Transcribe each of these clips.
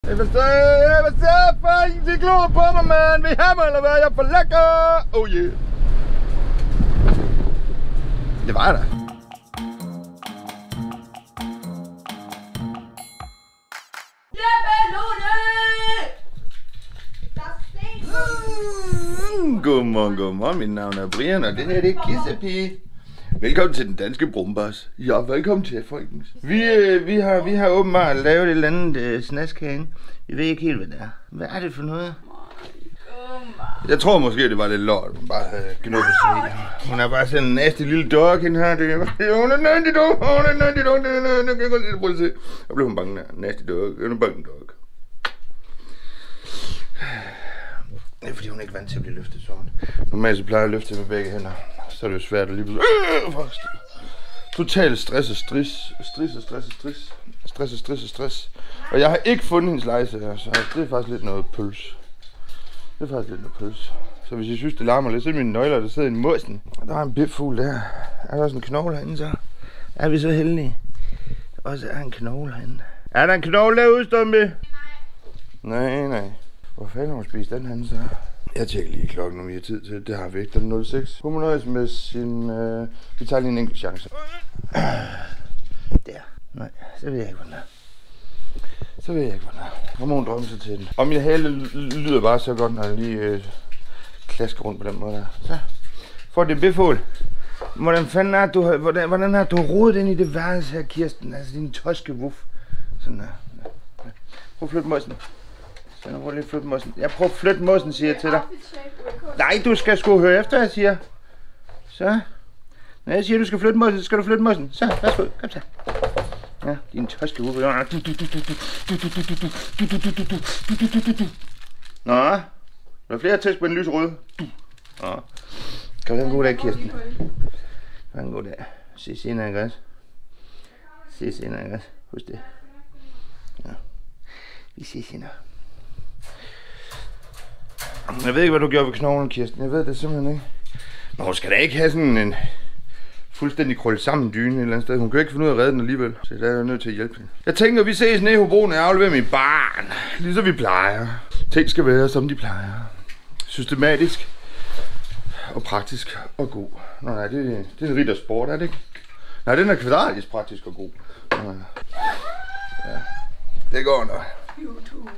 Hvad så? Fucking de glor på mig, man. Vil I have mig, eller hvad? Jeg er for lækker. Oh yeah. Det var jeg da. Godmorgen. Mit navn er Brian, og det her det er Kissepige. Velkommen til den danske Brumbas. Ja, velkommen til, folkens. Vi har åbenbart lavet et eller andet snask herinde. Jeg ved ikke helt, hvad det er. Hvad er det for noget? Jeg tror måske, det var lidt lort, hun bare havde knuppet sig i. Hun er bare sådan en nasty lille dog, hende her. Hun er nasty dog. Prøv at se. Og blev hun bange der. Nasty dog. Hun er bange dog. Det er fordi hun ikke er vant til at blive løftet sådan. Normalt så plejer jeg at løfte med begge hænder. Så er det jo svært at lige pludselig. Totalt stress. Og jeg har ikke fundet hendes lejse her, så det er faktisk lidt noget pøls. Så hvis I synes det larmer lidt, så er mine nøgler, der sidder i måsen. Og der er en bipfugl der. Er der også en knogle herinde så? Er vi så heldige? Der også er en knogle herinde. Er der en knogle derude, Stumpe? Nej. Hvor fanden har hun spist den herinde så? Jeg tjekker lige klokken, om vi har tid til. Det har vi ikke. Den 06. Hun må nøjes med sin... Vi tager lige en enkelt chance. Der. Nej, så ved jeg ikke, hvordan det er. Hvor må hun drømme sig til den? Og min hale lyder bare så godt, når jeg lige klasker rundt på den måde der. Så. For det befål. Hvordan har du rodet ind i det værelse her, Kirsten? Altså din toske wuff. Sådan der. Prøv at flytte måsen. Jeg prøver at flytte måsen, siger jeg til dig. Nej, du skal sgu høre efter, jeg siger. Så. Når jeg siger, du skal flytte måsen, så skal du flytte måsen. Så, værsgo, kom så. Ja, din toske wuff. Nå, der er flere tæsk på den lyserøde. Nå. Kan du have en god dag, Kirsten? Ha' en god dag. Ses senere, ikke også? Husk det. Ja. Vi ses senere. Jeg ved ikke, hvad du gjorde ved knoglen, Kirsten. Jeg ved det simpelthen ikke. Men hun skal da ikke have sådan en fuldstændig krøllet sammen dyne et eller andet sted. Hun kan ikke finde ud af at redde den alligevel. Så der er jeg nødt til at hjælpe hende. Jeg tænker, vi ses nede i Hobro, når jeg afleverer mit barn. Ligesom vi plejer. Ting skal være, som de plejer. Systematisk og praktisk og god. Nå nej, det er en ritter sport, er det ikke? Nej, den er kvadratisk praktisk og god. Ja, det går nok. YouTube.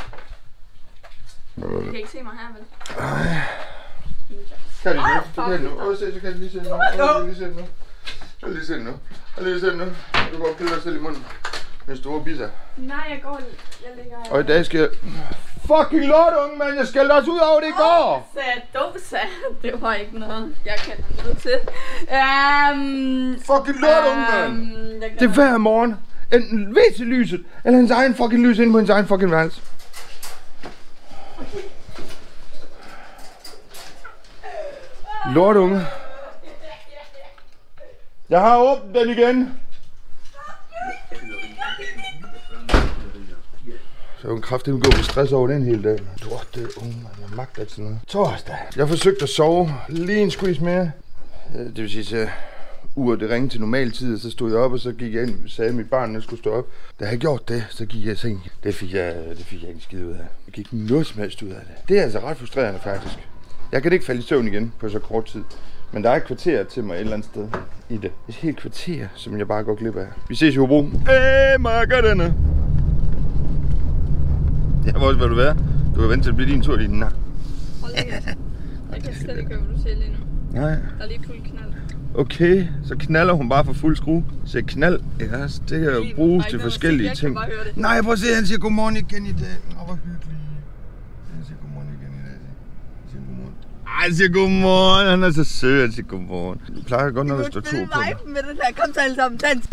Du kan ikke se mig her, vel? Nej. Kan du nu? Så kan jeg lige se nu. Jeg lige se nu. Du går og piller dig selv i munden. Med store bisser. Nej, jeg ligger her. Og i dag skal jeg... Fucking lort, unge mand! Jeg skal også ud over det i går! Det var ikke noget, jeg kan noget til. Fucking lort, unge mand! Det er hver morgen. Enten ved til lyset, eller hans egen fucking lys inde på hans egen fucking værelse. Lort, unge. Jeg har åbnet den igen. Så hun kraftigt gå på stress over den hele dag. Lort, det unge, man. Jeg magter ikke sådan noget. Torsdag. Jeg forsøgte at sove lige en squeeze mere. Det vil sige, så uret det ringede til normal tid, og så stod jeg op, og så gik jeg ind og sagde, at mit barn skulle stå op. Da jeg gjort det, så gik jeg i seng. Det fik jeg ikke en skid ud af. Jeg gik noget som helst ud af det. Det er altså ret frustrerende faktisk. Jeg kan ikke falde i søvn igen på så kort tid. Men der er et kvarter til mig et eller andet sted i det. Et helt kvarter, som jeg bare går glip af. Vi ses i Hobro. Markederne. Jeg må også, hvad du vil. Du har ventet til at blive din tur lige den. Hold da. Jeg kan slet ikke høre, hvad du siger lige nu. Nej. Der er lige fuld knald. Okay, så knaller hun bare for fuld skrue. Så knald, ja, det kan jo bruges til forskellige ting. Nej, prøv at se, han siger godmorgen igen i dag. Åh, hvor hyggeligt. Han siger godmorgen igen i dag. Han siger godmorgen. Han er så sød, han siger godmorgen. Jeg plejer godt, når der står to på mig. Med den her. Kom så alle sammen, dans.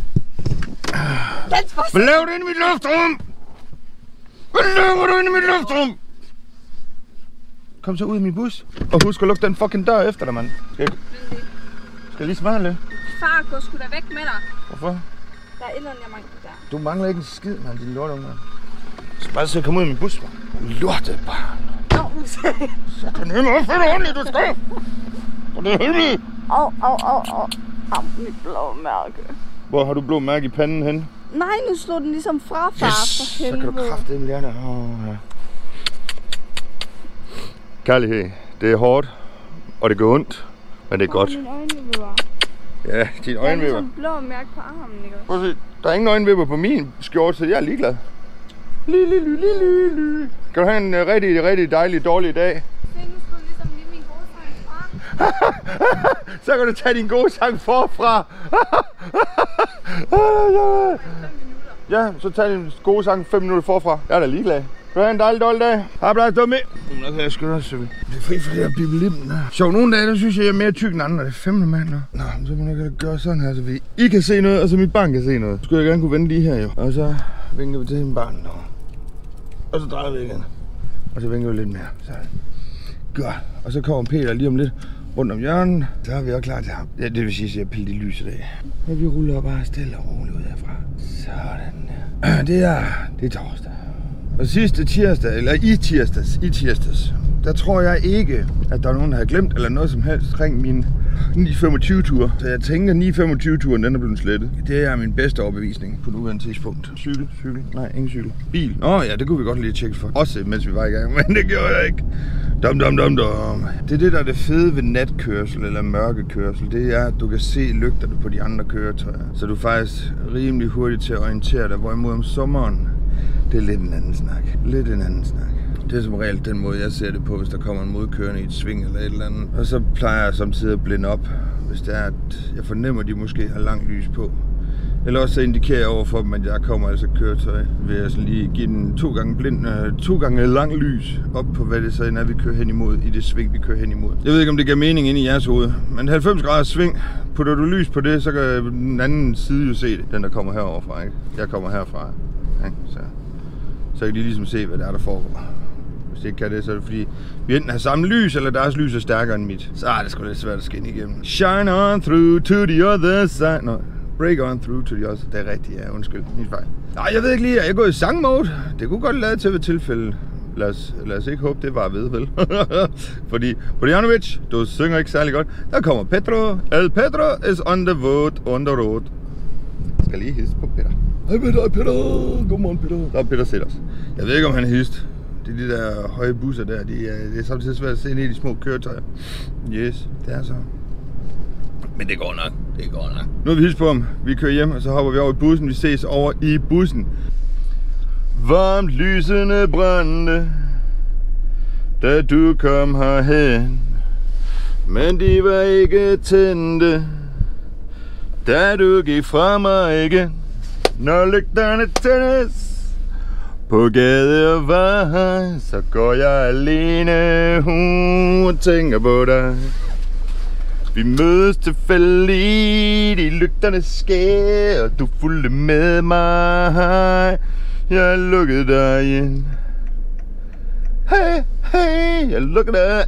Hvad laver du inde i mit luftrum? Hvad laver du inde i mit luftrum? Kom så ud i min bus. Og husk at lukke den fucking dør efter dig, mand. Skal jeg lige smage lidt? Far, gå sgu da væk med dig. Hvorfor? Der er et eller andet, jeg mangler der. Du mangler ikke en skid, mand, din lortunge. Så bare så komme ud i min bus, mand. Lortebarn. Nå, så kan jeg mig finde ordentligt, du skal. Og det er heldigt. Au, mit blå mærke. Hvor har du blå mærke i panden hen? Nej, nu slog den ligesom fra, far. Yes, For så kan du kraftedeme lære det. Ja. Kærlighed, det er hårdt, og det gør ondt, men det er godt. Mine øjenvipper. Ja, dine Der er øjenvipper. ligesom blå mærke på armen, ikke? Prøv at se, der er ingen øjenvipper på min skjorte, så jeg er ligeglad. Kan du have en rigtig dejlig, dårlig dag? Se, nu slog ligesom lige min gode sang fra. Så kan du tage din gode sang forfra. 5 minutter. Ja, så tag din gode sang 5 minutter forfra. Jeg er da ligeglad. Kan du have en dejlig dag? Har du stået med? Nu kan jeg skynde os. Det er fri for det her bibelibben her. Så nogle dage, der synes jeg er mere tyk end andre. Det er 5. mand. Nå, så må jeg gøre sådan her, så I kan se noget, og så mit barn kan se noget. Så skulle jeg gerne kunne vende lige her jo. Og så vinker vi til min barn. Og så drejer vi igen. Og så vinker vi lidt mere. Så. Godt. Og så kommer Peter lige om lidt rundt om hjørnet. Så er vi også klar til ham. Ja, det vil sige, at jeg piller de lys i dag. Og vi ruller bare stille og roligt ud herfra. Sådan der. Det er torsdag. Og sidste tirsdag, eller i tirsdags, der tror jeg ikke, at der er nogen, der har glemt eller noget som helst kring min 925-tur. Så jeg tænker, 925-turen, den er blevet slettet. Det er min bedste overbevisning på nuværende tidspunkt. Cykel? Nej, ingen cykel. Bil? Ja, det kunne vi godt lige tjekke for. Også mens vi var i gang, men det gjorde jeg ikke. Dum. Det er det, der er det fede ved natkørsel eller mørkekørsel. Det er, at du kan se lygterne på de andre køretøjer. Så du er faktisk rimelig hurtigt til at orientere dig. Hvorimod om sommeren, det er lidt en anden snak. Det er som regel den måde, jeg ser det på, hvis der kommer en modkørende i et sving eller et eller andet. Og så plejer jeg samtidig at blinde op, hvis det er, at jeg fornemmer, at de måske har langt lys på. Eller også så indikerer jeg over for dem, at jeg kommer altså køretøj. Ved at sådan lige give den 2 gange lang lys op på, hvad det så er, vi kører hen imod, i det sving, vi kører hen imod. Jeg ved ikke, om det giver mening inde i jeres hoved, men 90 graders sving, putter du lys på det, så kan den anden side jo se det. Den, der kommer herover fra, ikke? Jeg kommer herfra, ikke? Så kan de ligesom se, hvad det er, der foregår. Hvis de ikke kan det, så er det fordi, vi enten har samme lys, eller deres lys er stærkere end mit. Så er det sgu lidt svært at skinne igennem. Shine on through to the other side. No. Break on through to the other side. Det er rigtigt, ja. Undskyld. Min fejl. Nej, jeg ved ikke lige. Jeg er gået i sangmode. Det kunne godt lade til ved tilfælde. Lad os ikke håbe, det var ved, vel? Fordi Bojanovic, du synger ikke særlig godt. Der kommer Pedro. El Pedro is on the road. Jeg skal lige hilse på Peter. Hej Peter. Godmorgen Peter. Der er Peter Sætters. Jeg ved ikke, om han er hilst. Det er de der høje busser der. Det er samtidig svært at se ned i de små køretøjer. Yes, det er så. Men det går nok. Nu har vi hilst på ham. Vi kører hjem, og så hopper vi over i bussen. Vi ses over i bussen. Varmt lysene brændte, da du kom herhen. Men de var ikke tændte, da du gik fra mig igen. Når lygterne tændes på gade og vej, så går jeg alene og tænker på dig. Vi mødes tilfældigt i lygternes skær, og du fulgte med mig. Jeg lukkede dig ind. Hey, jeg lukkede dig.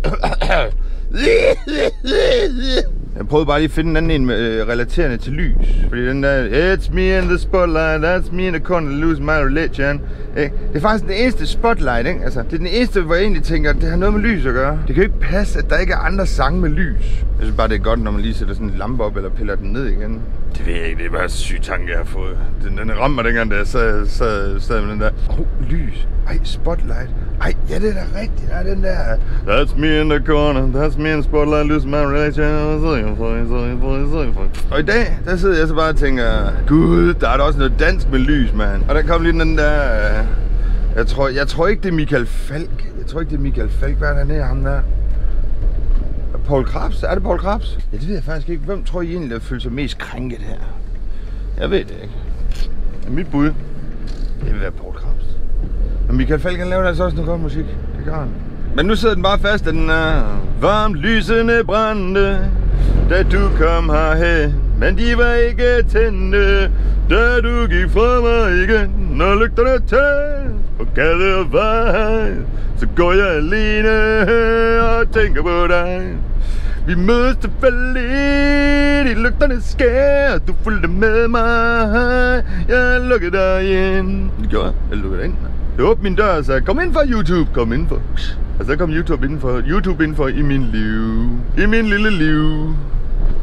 Jeg prøvede bare lige at finde en anden en relaterende til lys. Fordi den der, it's me in the spotlight, that's me in the corner, lose my religion. Det er faktisk den eneste spotlight, ikke? Altså, det er den eneste, hvor jeg egentlig tænker, at det har noget med lys at gøre. Det kan jo ikke passe, at der ikke er andre sange med lys. Jeg synes bare, det er godt, når man lige sætter sådan en lampe op, eller piller den ned igen. Det ved jeg ikke, det er bare en syg tanke, jeg har fået. Den rammer dengang, da jeg sad med den der. Lys. Ej, spotlight. Ej, ja, det er da rigtigt. Ja, den der. That's me in the corner, that's me in the spotlight, lose my religion. Og i dag, der sidder jeg så bare og tænker, gud, der er da også noget dansk med lys, mand. Og der kom lige den der, jeg tror ikke, det er Michael Falk. Hvad er der nede ham der? Poul Krebs? Er det Poul Krebs? Ja, det ved jeg faktisk ikke. Hvem tror I egentlig, der føler sig mest krænket her? Jeg ved det ikke. Mit bud, det vil være Poul Krebs. Men Michael Falk, han laver altså også noget godt musik. Det gør han. Men nu sidder den bare fast, at den er varmt lysende brændte, da du kom herhen. Men de var ikke tændte, da du gik fra mig igen. Når lygterne tændt på gade og vej, så går jeg alene og tænker på dig. Vi mødes tilfældigt i lygternes skær, du fulgte med mig. Jeg lukkede dig ind. Det gjorde jeg. Jeg lukkede dig ind. Jeg åbnede min dør og sagde, kom ind for YouTube, kom indenfor. Og så kom YouTube indenfor i min liv. I min lille liv.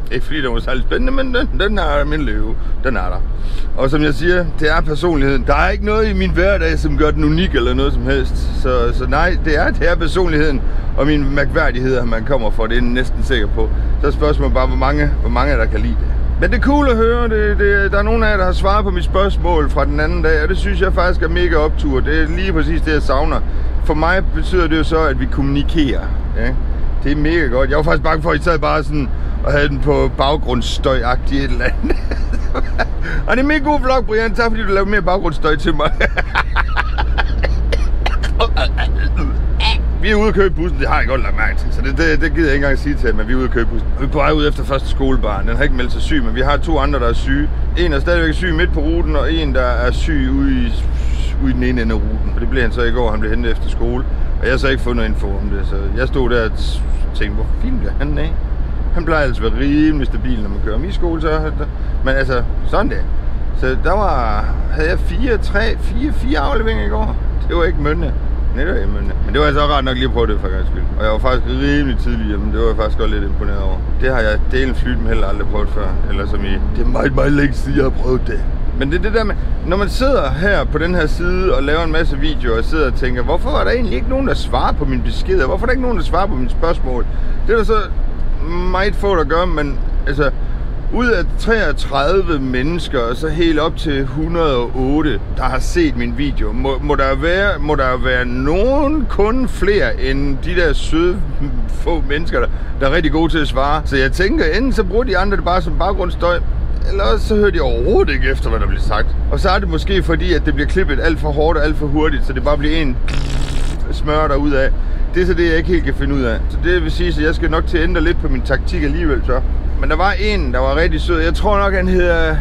Ikke fordi det var særlig spændende, men den er min liv. Den er der. Og som jeg siger, det er personligheden. Der er ikke noget i min hverdag, som gør den unik eller noget som helst. Så nej, det er personligheden og mine mærkværdigheder, man kommer for. Det er jeg næsten sikker på. Så er spørgsmålet bare, hvor mange der kan lide det. Men det er cool at høre. Der er nogen af jer, der har svaret på mit spørgsmål fra den anden dag, og det synes jeg faktisk er mega optur. Det er lige præcis det, jeg savner. For mig betyder det jo så, at vi kommunikerer. Ja? Det er mega godt. Jeg var faktisk bange for, at I sad bare sådan og havde den på baggrundsstøj-agtigt et eller andet. Og det er en mega god vlog, Brian. Tak fordi du lavede mere baggrundsstøj til mig. Vi er ude at købe bussen, det har jeg godt lagt mærke til, så det gider jeg ikke engang sige til jer, men vi er ude at købe bussen. Vi er på vej ud efter første skolebarn, den har ikke meldt sig syg, men vi har 2 andre, der er syge. En er stadigvæk syg midt på ruten, og en, der er syg ude i den ene ende af ruten. Og det blev han så i går, han blev hentet efter skole, og jeg har så ikke fundet info om det, så jeg stod der og tænkte, hvor fint bliver han af? Han plejer altså at være rimelig stabil, når man kører om i skole, så. Men altså, sådan det. Så der havde jeg 4 afleveringer i går. Det var ikke mønne. Nej, det var ikke mønne. Men det var altså ret nok lige at prøve det for en gang skyld. Og jeg var faktisk rimelig tidlig hjemme. Det var jeg faktisk godt lidt imponeret over. Det har jeg delen flyt med heller aldrig prøvet før. Eller som i, det er meget, meget længe siden jeg har prøvet det. Men det er det der med, når man sidder her på den her side og laver en masse videoer og sidder og tænker, hvorfor er der egentlig ikke nogen, der svarer på mine beskeder? Hvorfor er der ikke nogen, der svarer på mine spørgsmål? Det er der så meget få, der gør, men altså, ud af 33 mennesker, og så helt op til 108, der har set min video, må der være nogen kun flere end de der søde få mennesker, der er rigtig gode til at svare. Så jeg tænker, enten så bruger de andre det bare som baggrundsstøj, eller også så hører de overhovedet ikke efter, hvad der bliver sagt. Og så er det måske fordi, at det bliver klippet alt for hårdt og alt for hurtigt, så det bare bliver en smør derud af. Det er så det, jeg ikke helt kan finde ud af. Så det vil sige, at jeg skal nok til at ændre lidt på min taktik alligevel så. Men der var en, der var rigtig sød. Jeg tror nok, han hedder...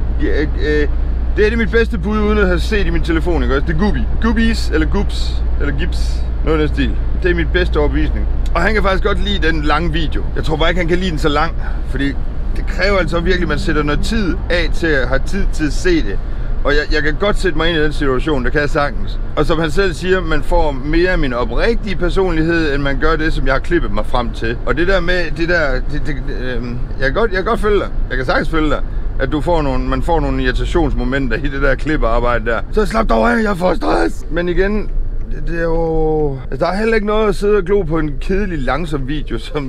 det er mit bedste bud, uden at have set i min telefon, ikke også? Det er Gubi. Gubis, eller Gubs, eller Gips. Noget af den stil. Det er mit bedste overbevisning. Og han kan faktisk godt lide den lange video. Jeg tror bare ikke, han kan lide den så lang. Fordi det kræver altså virkelig, at man sætter noget tid af til at have tid til at se det. Og jeg kan godt sætte mig ind i den situation, det kan jeg sagtens. Og som han selv siger, man får mere af min oprigtige personlighed, end man gør det, som jeg har klippet mig frem til. Og det der med, jeg kan godt følge dig. Jeg kan sagtens følge dig. At man får nogle irritationsmomenter i det der klippearbejde der. Så slap dog af, jeg får stress! Men igen, det er jo... Altså, der er heller ikke noget at sidde og glo på en kedelig, langsom video, som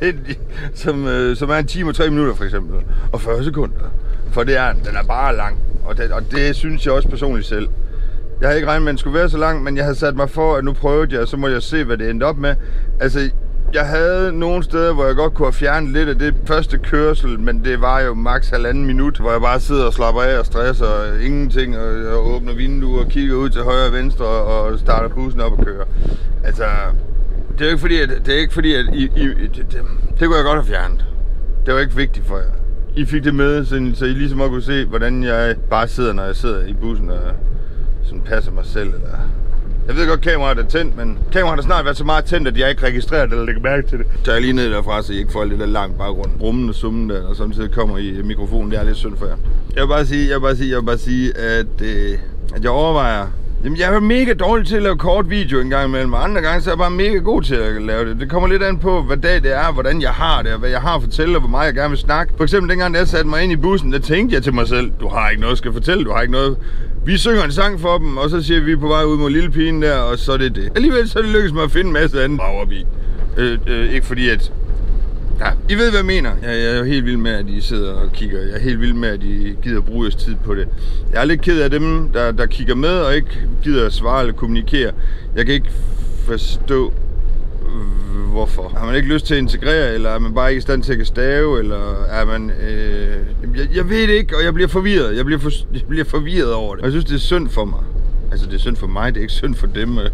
er 1 time og 3 minutter for eksempel. Og 40 sekunder. For den er bare lang. Og det synes jeg også personligt selv. Jeg havde ikke regnet med, at den skulle være så lang, men jeg havde sat mig for, at nu prøvede jeg, og så må jeg se, hvad det endte op med. Altså, jeg havde nogle steder, hvor jeg godt kunne have fjernet lidt af det første kørsel, men det var jo maks 1,5 minut, hvor jeg bare sidder og slapper af og stresser og ingenting, og åbner vinduer og kigger ud til højre og venstre og starter bussen op og kører. Altså, det er ikke fordi, at det kunne jeg godt have fjernet. Det var ikke vigtigt for jer. I fik det med, så I ligesom kunne se, hvordan jeg bare sidder, når jeg sidder i bussen og sådan passer mig selv. Eller... Jeg ved godt, kameraet er tændt, men kameraet har snart været så meget tændt, at jeg ikke registrerer det eller lægger mærke til det. Så jeg lige ned derfra, så I ikke får lidt der langt baggrund. Rummende, summende, og samtidig kommer i mikrofonen. Det er lidt synd for jer. Jeg vil bare sige, at jeg overvejer... Jamen, jeg er mega dårlig til at lave kort video en gang imellem, og andre gange så er jeg bare mega god til at lave det. Det kommer lidt an på, hvad dag det er, hvordan jeg har det, og hvad jeg har at fortælle, og hvor meget jeg gerne vil snakke. For eksempel dengang, jeg satte mig ind i bussen, der tænkte jeg til mig selv, du har ikke noget at skal fortælle, du har ikke noget... Vi synger en sang for dem, og så siger vi på vej ud mod lille pigen der, og så er det det. Alligevel så er det lykkedes mig at finde en masse andet brag op i. Ikke fordi at... Ja, I ved, hvad jeg mener. Jeg er jo helt vild med, at I sidder og kigger. Jeg er helt vild med, at I gider bruge jeres tid på det. Jeg er lidt ked af dem, der kigger med og ikke gider at svare eller kommunikere. Jeg kan ikke forstå, hvorfor. Har man ikke lyst til at integrere, eller er man bare ikke i stand til at stave, eller er man... Jeg ved det ikke, og jeg bliver forvirret. Jeg bliver forvirret over det. Og jeg synes, det er synd for mig. Altså, det er synd for mig, det er ikke synd for dem. Ej,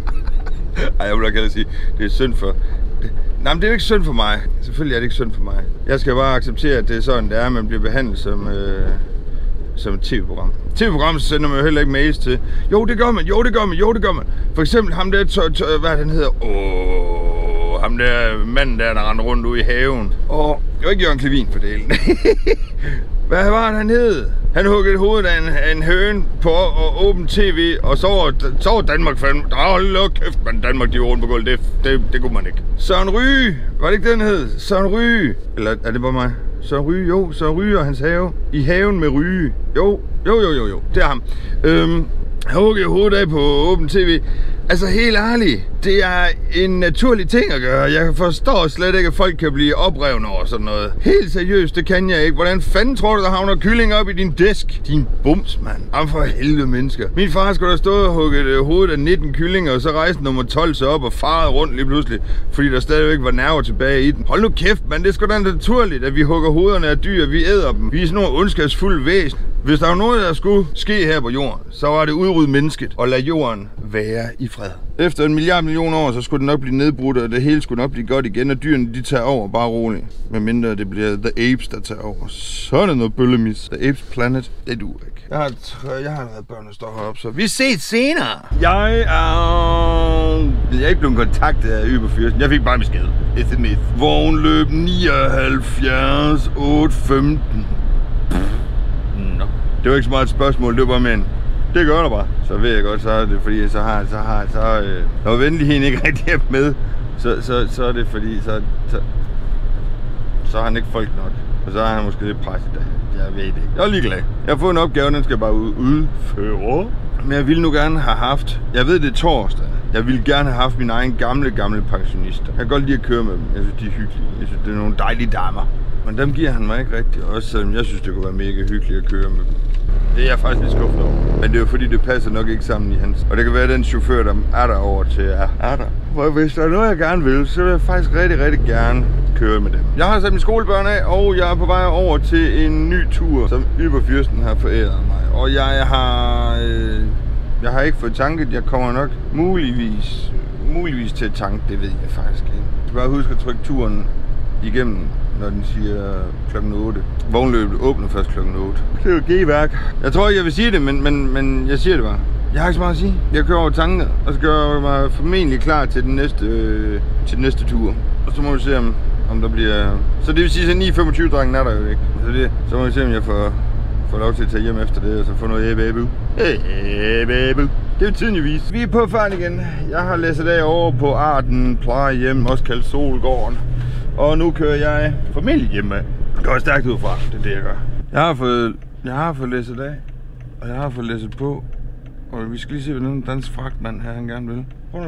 jeg vil nok hellere sige, det er synd for... Nej, men det er jo ikke synd for mig. Selvfølgelig er det ikke synd for mig. Jeg skal bare acceptere, at det er sådan, det er, at man bliver behandlet som et tv-program. TV-program sender man jo heller ikke mails til. Jo, det gør man. For eksempel ham der, hvad den hedder? Ham der manden der render rundt ude i haven. Det var ikke Jørgen Clevin for delen. Hvad var det, han hed? Han huggede hovedet af en høne på åben tv, og så var Danmark fandme. Hold kæft, men Danmark, de var rundt på gulvet. Det kunne man ikke. Søren Ryge. Var det ikke den hed? Søren Ryge. Eller er det bare mig? så Ryge hans have. I haven med Ryge. Jo. Det er ham. Hugge hovedet af på Åben TV. Altså helt ærligt, det er en naturlig ting at gøre. Jeg forstår slet ikke, at folk kan blive oprevne over sådan noget. Helt seriøst, det kan jeg ikke. Hvordan fanden tror du, der havner kylling op i din disk? Din bums, mand. Am for helvede mennesker. Min far skulle da stå og hugge hovedet af 19 kyllinger, og så rejste nummer 12 sig op og farede rundt lige pludselig, fordi der stadigvæk var nerver tilbage i den. Hold nu kæft, mand. Det er sgu da naturligt, at vi hugger hovederne af dyr, vi æder dem. Vi er sådan nogle ondskabsfulde væsen. Hvis der var noget, der skulle ske her på jorden, så var det udrydde mennesket og lade jorden være i fred. Efter 1 milliard år, så skulle det nok blive nedbrudt, og det hele skulle nok blive godt igen, og dyrene de tager over, bare roligt. Medmindre det bliver The Apes, der tager over. Så er det noget bøllemis. The Apes Planet, det duer ikke. Jeg har været børn, der står heroppe, så vi ses senere. Jeg er ikke blevet kontaktet af Yberfyrsten. Jeg fik bare besked. SMS. Vognløb 79 815. Det var ikke så meget et spørgsmål, det var bare men. Det gør der bare. Så ved jeg godt, så er det fordi, når venligheden ikke rigtig er med, så er det fordi, så har han ikke folk nok. Og så er han måske lidt presset af. Jeg ved det ikke. Jeg er ligeglad. Jeg har fået en opgave, den skal bare udføre. Men jeg ville nu gerne have haft, jeg ved det er torsdag, jeg ville gerne have haft mine egen gamle pensionister. Jeg kan godt lide at køre med dem. Jeg synes, de er hyggelige. Jeg synes, det er nogle dejlige damer. Men dem giver han mig ikke rigtigt, også selvom jeg synes, det kunne være mega hyggeligt at køre med dem. Det er jeg faktisk lidt skuffet over. Men det er jo fordi, det passer nok ikke sammen i hans. Og det kan være, at den chauffør, der er der over til, er der. For hvis der er noget, jeg gerne vil, så vil jeg faktisk rigtig gerne køre med dem. Jeg har sat mine skolebørn af, og jeg er på vej over til en ny tur, som Yberfyrsten har foræret mig. Og jeg har ikke fået tanket. Jeg kommer nok muligvis til at tanke, det ved jeg faktisk ikke. Jeg skal bare huske at trykke turen igennem, når den siger klokken 8. Vognløbet åbner først klokken 8. Det er jo G-værk. Jeg tror ikke, jeg vil sige det, men jeg siger det bare. Jeg har ikke så meget at sige. Jeg kører over tanken, og så gør jeg mig formentlig klar til den næste tur. Og så må vi se, om der bliver... Så det vil sige, at 9:25-drengen er der jo ikke. Så må vi se, om jeg får lov til at tage hjem efter det, og så få noget babu. Babu. Det er tiden jo vist. Vi er på færd igen. Jeg har læsset af over på Arden plejehjem, også kaldt Solgården. Og nu kører jeg formentlig hjemme. Det går stærkt ud fra, det er det, jeg gør. Jeg har fået læsset af, og jeg har fået læsset på. Og vi skal lige se, hvad den dansk fragtmand her, han gerne vil. Prøv nu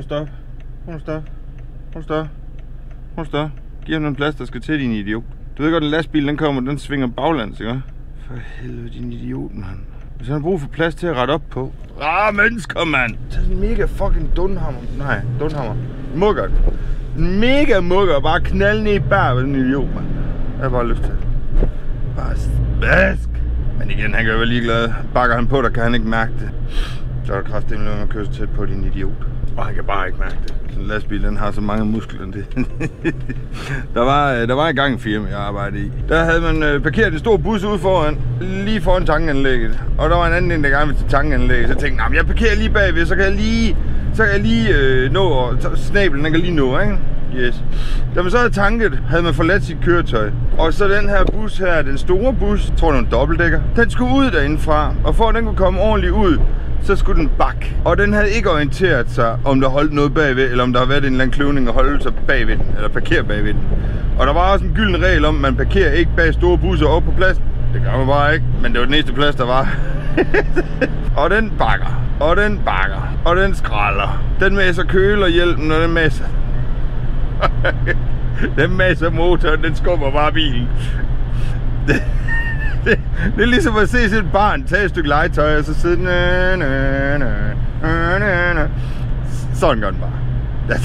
stop. Giv ham den plads, der skal til, din idiot. Du ved godt, en lastbil, den kommer, den svinger baglands, ikke? For helvede, din idiot, mand. Hvis han har brug for plads til at rette op på. Mennesker, mand! Tag sådan en mega fucking dunhammer. Nej, dunhammer. Muggert. Mega mugger, bare knalde ned i bær ved den idiot, mand. Jeg har bare lyst til. Bare smask. Men igen, han kan jo være ligeglad. Bakker han på, der kan han ikke mærke det. Så er der kraftedeme at køre så tæt på, din idiot. Og han kan bare ikke mærke det. Sådan en lastbil, den har så mange muskler end det. der var i gang en firma, jeg arbejdede i. Der havde man parkeret en stor bus ude foran, lige foran tankanlægget. Og der var en anden, der gerne ville til tankanlægget. Så jeg tænkte, jeg parkerer lige bagved, så kan jeg lige nå, og snablen, den kan lige nå, ikke? Yes. Da man så havde tanket, havde man forladt sit køretøj. Og så den her bus her, den store bus, jeg tror det var en dobbeltdækker, den skulle ud derindefra. Og for at den kunne komme ordentligt ud, så skulle den bakke. Og den havde ikke orienteret sig, om der holdt noget bagved, eller om der har været en eller anden kløvning at holde sig bagved den, eller parkere bagved den. Og der var også en gylden regel om, at man parkerer ikke bag store busser op på pladsen. Det gør man bare ikke, men det var den næste plads, der var. Og den bakker, og den skralder. Den masser kølerhjælpen, og den masser... den masser motoren, den skubber bare bilen. Det er ligesom at se sit barn tage et stykke legetøj, og så sidde... Sådan gør den bare.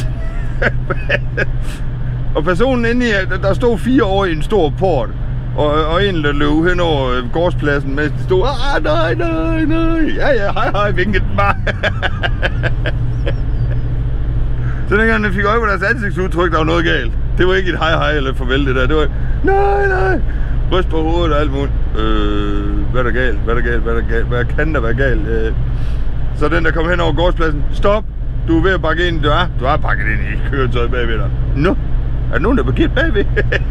Og personen inde i, der stod 4 år i en stor port, og en, der løb hen over gårdspladsen, mens de stod, nej, ja, hej, vinkede den bare. Så dengang den fik øje på deres ansigtsudtryk, der var noget galt. Det var ikke et hej eller farvel det der, det var nej, ryst på hovedet og alt muligt. Hvad er der galt, hvad kan der være galt? Så den der kom hen over gårdspladsen, stop, du er ved at bakke ind, du har pakket ind i køretøjet bagved dig. Nå, er der nogen der er parkeret bagved?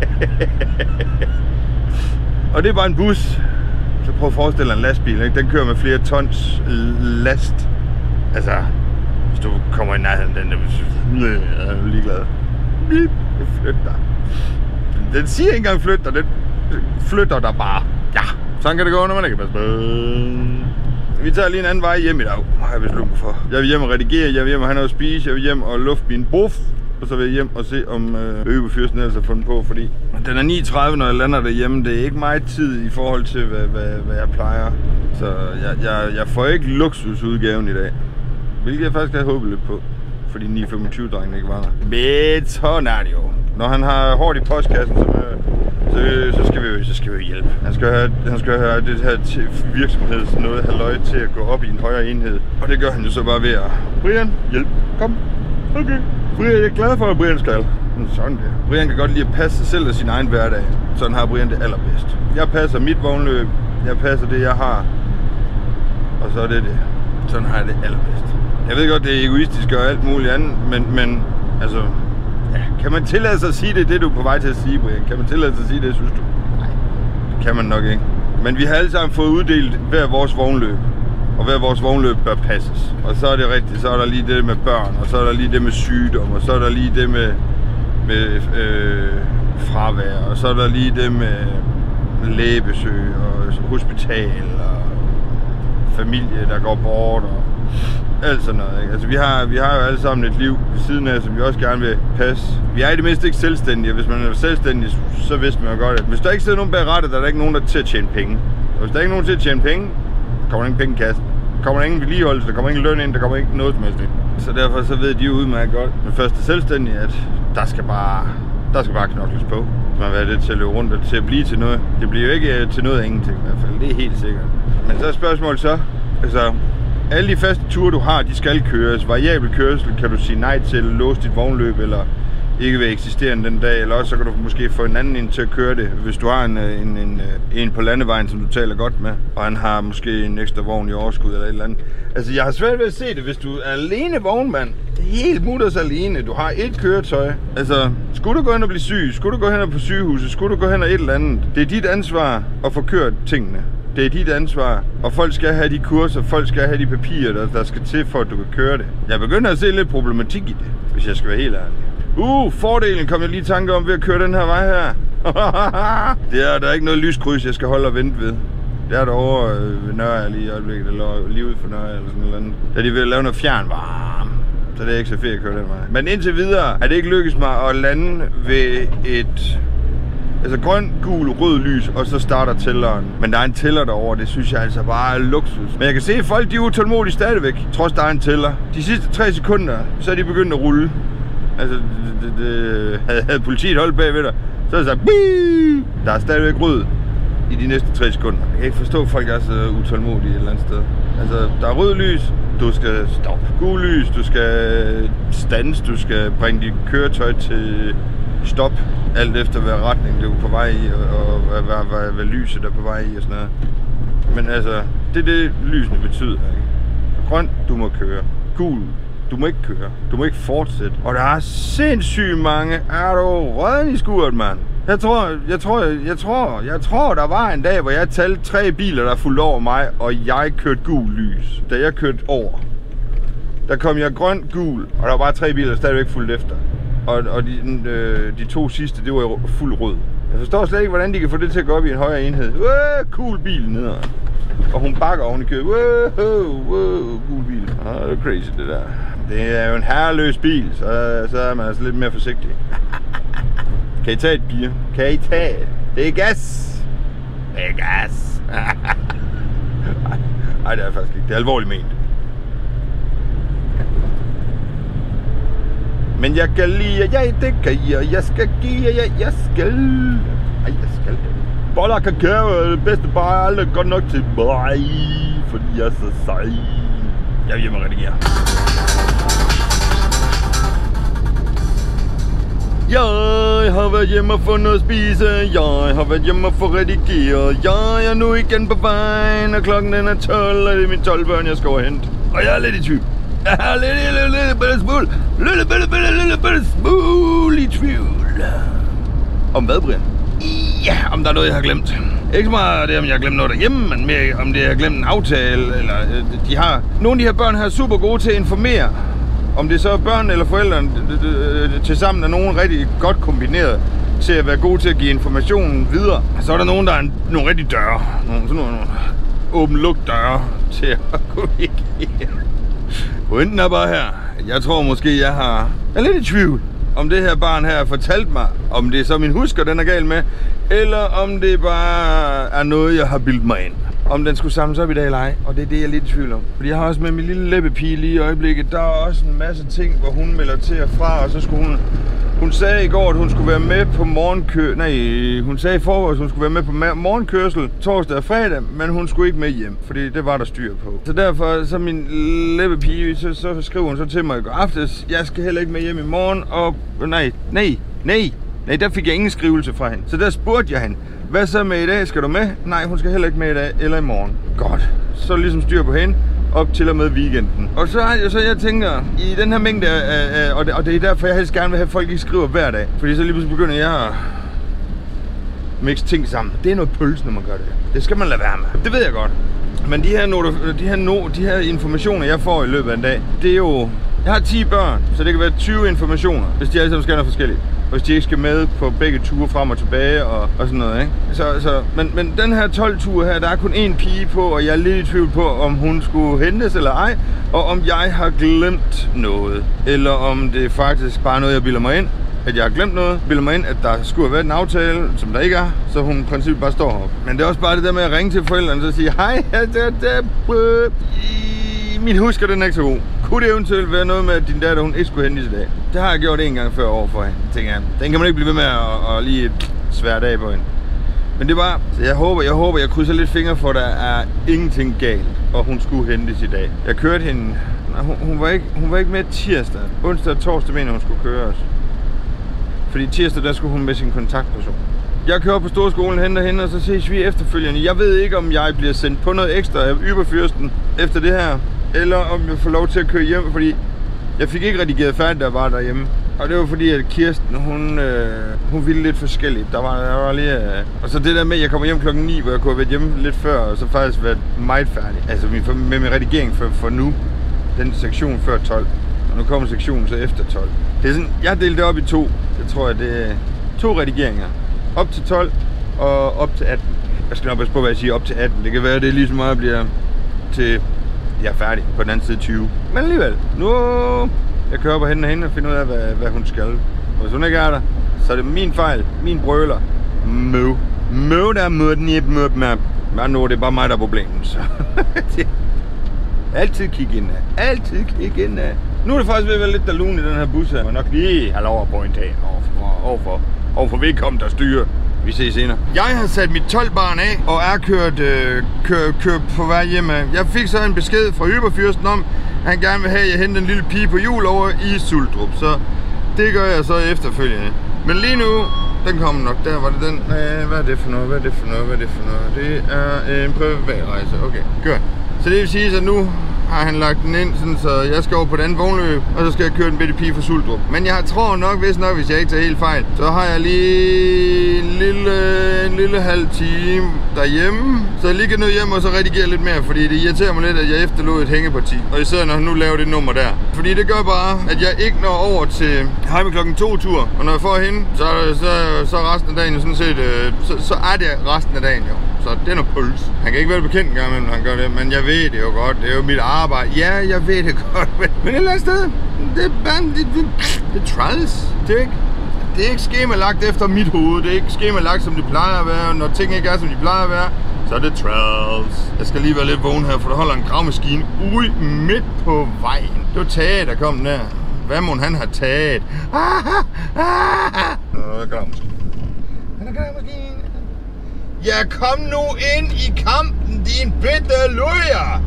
Og det er bare en bus. Så prøv at forestille dig en lastbil, ikke? Den kører med flere tons last. Altså, hvis du kommer i nærheden, den er ligeglad. Flyt dig. Den siger ikke engang flyt dig, flytter dig bare. Ja, sådan kan det gå, når man ikke kan passe på. Vi tager lige en anden vej hjem i dag, har jeg besluttet mig for. Jeg vil hjem og redigere, jeg vil hjem og have noget at spise, jeg vil hjem og lufte min buff. Og så vil jeg hjem og se, om øvefyrsten ellers har fundet på, fordi den er 9:30, når jeg lander derhjemme. Det er ikke meget tid i forhold til, hvad jeg plejer. Så jeg får ikke luksusudgaven i dag. Hvilket jeg faktisk havde håbet lidt på, fordi 9:25-drengen ikke var der. Men sådan er det jo. Når han har hårdt i postkassen, så skal vi jo hjælpe. Han skal have det her virksomheds noget halløj til at gå op i en højere enhed. Og det gør han jo så bare ved at... Brian, hjælp, kom. Okay. Brian, jeg er glad for, at Brian skal. Sådan det. Brian kan godt lide at passe sig selv og sin egen hverdag. Sådan har Brian det allerbedst. Jeg passer mit vognløb. Jeg passer det, jeg har. Og så er det det. Sådan har jeg det allerbedst. Jeg ved godt, det er egoistisk og alt muligt andet, men altså... Ja, kan man tillade sig at sige det du er på vej til at sige, Brian? Kan man tillade sig at sige det, synes du? Nej. Det kan man nok ikke. Men vi har alle sammen fået uddelt hver vores vognløb. Og hver vores vognløb bør passes. Og så er det rigtigt, så er der lige det med børn, og så er der lige det med sygdom, og så er der lige det med fravær, og så er der lige det med lægebesøg, og hospital, og familie, der går bort, og alt sådan noget, ikke? Altså vi har jo alle sammen et liv ved siden af, som vi også gerne vil passe. Vi er i det mindste ikke selvstændige, og hvis man er selvstændig, så vidste man jo godt, at hvis der ikke sidder nogen bag rattet, der er der ikke nogen, der er til at tjene penge. Og hvis der ikke er nogen til at tjene penge, kommer der ingen penge i kassen. Der kommer ingen vedligeholdelse, der kommer ingen løn ind, der kommer ikke noget som helst ind. Så derfor så ved de jo udmærket godt, den første selvstændige, at der skal bare knokles på. Man vil have det til at løbe rundt og til at blive til noget. Det bliver jo ikke til noget af ingenting i hvert fald, det er helt sikkert. Men så er spørgsmålet så, altså alle de faste ture du har, de skal køres. Variabel kørsel kan du sige nej til, låse dit vognløb, eller ikke vil eksistere den dag, eller også så kan du måske få en anden ind til at køre det, hvis du har en på landevejen, som du taler godt med, og han har måske en ekstra vogn i overskud eller et eller andet. Altså jeg har svært ved at se det, hvis du er alene vognmand, helt mutters alene, du har et køretøj. Altså, skulle du gå hen og blive syg, skulle du gå hen og på sygehuset, skulle du gå hen og et eller andet, det er dit ansvar at få kørt tingene. Det er dit ansvar, og folk skal have de kurser, folk skal have de papirer, der skal til for, at du kan køre det. Jeg begynder at se lidt problematik i det, hvis jeg skal være helt ærlig. Fordelen kom jeg lige i tanke om ved at køre den her vej her. Der er ikke noget lyskryds, jeg skal holde og vente ved. Det er derovre ved Nørre lige i øjeblikket, eller lige ude for Nørre eller sådan noget andet. Der er de ved at lave noget fjernvarme, så det er ikke så fedt at køre den vej. Men indtil videre er det ikke lykkedes mig at lande ved et... Altså grøn, gul, rød lys, og så starter tælleren. Men der er en tæller derovre, det synes jeg altså bare er luksus. Men jeg kan se, at folk de er utålmodige stadigvæk, trods der er en tæller. De sidste 3 sekunder, så er de begyndt at rulle. Altså, havde politiet holdt bagved dig, så er det sagt, Biii! Der er stadigvæk rød i de næste 3 sekunder. Jeg kan ikke forstå, at folk er så utålmodige et eller andet sted. Altså, der er rød lys, du skal stoppe. Gul lys, du skal stands, du skal bringe dit køretøj til stop. Alt efter hvad retning du er på vej i, og hvad lyset er på vej i og sådan noget. Men altså, det er det lysene betyder, ikke? Grøn, du må køre. Gul, du må ikke køre. Du må ikke fortsætte. Og der er sindssygt mange. Er du røden i skuret, mand? Jeg tror, der var en dag, hvor jeg talte 3 biler, der fulgte over mig, og jeg kørte gul lys. Da jeg kørte over, der kom jeg grøn, gul, og der var bare 3 biler, der stadigvæk fulgte efter. Og de 2 sidste, det var jo fuld rød. Jeg forstår slet ikke, hvordan de kan få det til at gå op i en højere enhed. Cool bil nederen. Og hun bakker oven i købet. Cool bil. Det er crazy det der. Det er jo en herreløs bil, så er man altså lidt mere forsigtig. Kan I tage et bier? Kan I tage? Det er gas. Det er gas. Nej, det er faktisk ikke. Det er alvorligt ment. Men jeg kan lide, det kan jeg skal give, jeg skal. Boller og kakao er det bedste, bare aldrig godt nok til mig, fordi jeg er så sej. Jeg vil hjem og redigere. Jeg har været hjemme og fået noget at spise. Jeg har været hjemme og få redigeret. Jeg er nu igen på vejen, og klokken den er 12, og det er min 12-børn, jeg skal overhente. Og jeg er lidt i tvivl. Jeg er lidt smule i tvivl. Om hvad, Brian? Ja, om der er noget, jeg har glemt. Ikke så meget det, om jeg har glemt noget derhjemme, men mere om det, jeg har glemt en aftale, eller nogle af de her børn her er super gode til at informere. Om det så er børn eller forældrene tilsammen er nogen rigtig godt kombineret. til at være god til at give informationen videre. Så er der nogen, der er nogle rigtig døre. Nogle åben-luk døre til at gå igennem. Pointen er bare her. Jeg tror måske, jeg er lidt i tvivl, om det her barn her har fortalt mig, om det er så min husker, den er gal med, eller om det bare er noget, jeg har bildt mig ind. Om den skulle samles op i dag eller ej, og det er det, jeg er lidt i tvivl om. Fordi jeg har også med min lille læbepige lige i øjeblikket, der er også en masse ting, hvor hun melder til og fra, og så skulle hun sagde i går, at hun skulle være med på hun sagde i forgårs, at hun skulle være med på morgenkørsel torsdag og fredag, men hun skulle ikke med hjem, fordi det var der styr på. Så derfor, så min læbepige, så skriver hun så til mig i går aftes, jeg skal heller ikke med hjem i morgen, og nej, der fik jeg ingen skrivelse fra hende. Så der spurgte jeg hende, hvad så med i dag, skal du med? Nej, hun skal heller ikke med i dag eller i morgen. Godt, så ligesom styr på hende. Op til og med weekenden. Og så jeg tænker, i den her mængde og det er derfor, jeg helst gerne vil have, at folk ikke skriver hver dag. Fordi så lige pludselig begynder jeg at mixe ting sammen. Det er noget pølse, når man gør det. Det skal man lade være med. Det ved jeg godt. Men de her informationer, jeg får i løbet af en dag, det er jo... Jeg har 10 børn, så det kan være 20 informationer, hvis de alle sammen skal noget forskelligt. Hvis de ikke skal med på begge ture frem og tilbage og sådan noget, ikke? Men den her 12 ture her, der er kun én pige på, og jeg er lidt i tvivl på, om hun skulle hentes eller ej, og om jeg har glemt noget, eller om det er faktisk bare noget, jeg bilder mig ind, at jeg har glemt noget, bilder mig ind, at der skulle have været en aftale, som der ikke er, så hun i princippet bare står heroppe. Men det er også bare det der med at ringe til forældrene og sige, hej, min husker den er ikke så god. Kunne det eventuelt være noget med, at din datter hun ikke skulle hentes i dag? Det har jeg gjort en gang før over for hende, tænker jeg. Den kan man ikke blive ved med at lige svære dag på hende. Men det var, så jeg krydser lidt fingre for, at der er ingenting galt, og hun skulle hentes i dag. Jeg kørte hende, hun var ikke med tirsdag. Onsdag og torsdag mener hun skulle køre os. Fordi tirsdag der skulle hun med sin kontaktperson. Jeg kører på Storskolen, henter hende, og så ses vi efterfølgende. Jeg ved ikke, om jeg bliver sendt på noget ekstra af Uberfyrsten efter det her, eller om jeg får lov til at køre hjem, fordi jeg fik ikke redigeret færdigt, da jeg var derhjemme. Og det var fordi, at Kirsten, hun ville lidt forskelligt. Der var lige... Og så det der med, at jeg kommer hjem klokken 9, hvor jeg kunne have været hjemme lidt før, og så faktisk været meget færdig. Altså med min redigering for nu, den sektion før 12. Og nu kommer sektionen så efter 12. Det er sådan, jeg har delt det op i 2. Jeg tror, at det er 2 redigeringer. Op til 12 og op til 18. Jeg skal nok passe på, hvad jeg siger op til 18. Det kan være, at det lige så meget bliver til... Jeg er færdig på den anden side 20. Men alligevel, nu jeg kører op og hente hende og finder ud af, hvad hun skal. Og hvis hun ikke er der, så er det min fejl, min brøler. Møv der mød map. Men nu er det bare mig, der er problemet. Så altid kig ind af. Altid kig ind af. Nu er det faktisk ved at være lidt dalun i den her bus her. Jeg må nok lige have lov at pointere overfor vedkommende, der styrer. Vi ses senere. Jeg har sat mit 12-barn af og er kørt på vej hjem af. Jeg fik så en besked fra Uberfyrsten om, at han gerne vil have, at jeg henter en lille pige på jul over i Suldrup. Så det gør jeg så efterfølgende. Men lige nu, den kommer nok. Der var det den. Hvad er det for noget? Det er en privatrejse. Okay, godt. Så det vil sige, at nu har han lagt den ind, sådan, så jeg skal over på den anden vognløb, og så skal jeg køre den bitte pige fra Suldrup. Men jeg tror nok, hvis jeg ikke tager helt fejl, så har jeg lige en lille halv time derhjemme. Så jeg lige kan ned hjem og så redigere lidt mere, fordi det irriterer mig lidt, at jeg efterlod et hængeparti. Og især når han nu laver det nummer der. Fordi det gør bare, at jeg ikke når over til Heime klokken 2-tur. Og når jeg får hende, så resten af dagen jo sådan set, så er det resten af dagen jo. Så det er noget puls. Han kan ikke være bekendt engang, når han gør det, men jeg ved det jo godt. Det er jo mit arbejde. Ja, jeg ved det godt, men et eller andet sted, det er bare, det er træls. Det er ikke skemalagt efter mit hoved. Det er ikke skemalagt, som det plejer at være. Når ting ikke er, som de plejer at være, så er det træls. Jeg skal lige være lidt vågen her, for der holder en gravmaskine ude midt på vejen. Det var Tage, der kom der. Hvad må han have taget? Nå, gravmaskine. Han er gravmaskine. Ja, kom nu ind i kampen, din bitte lujer!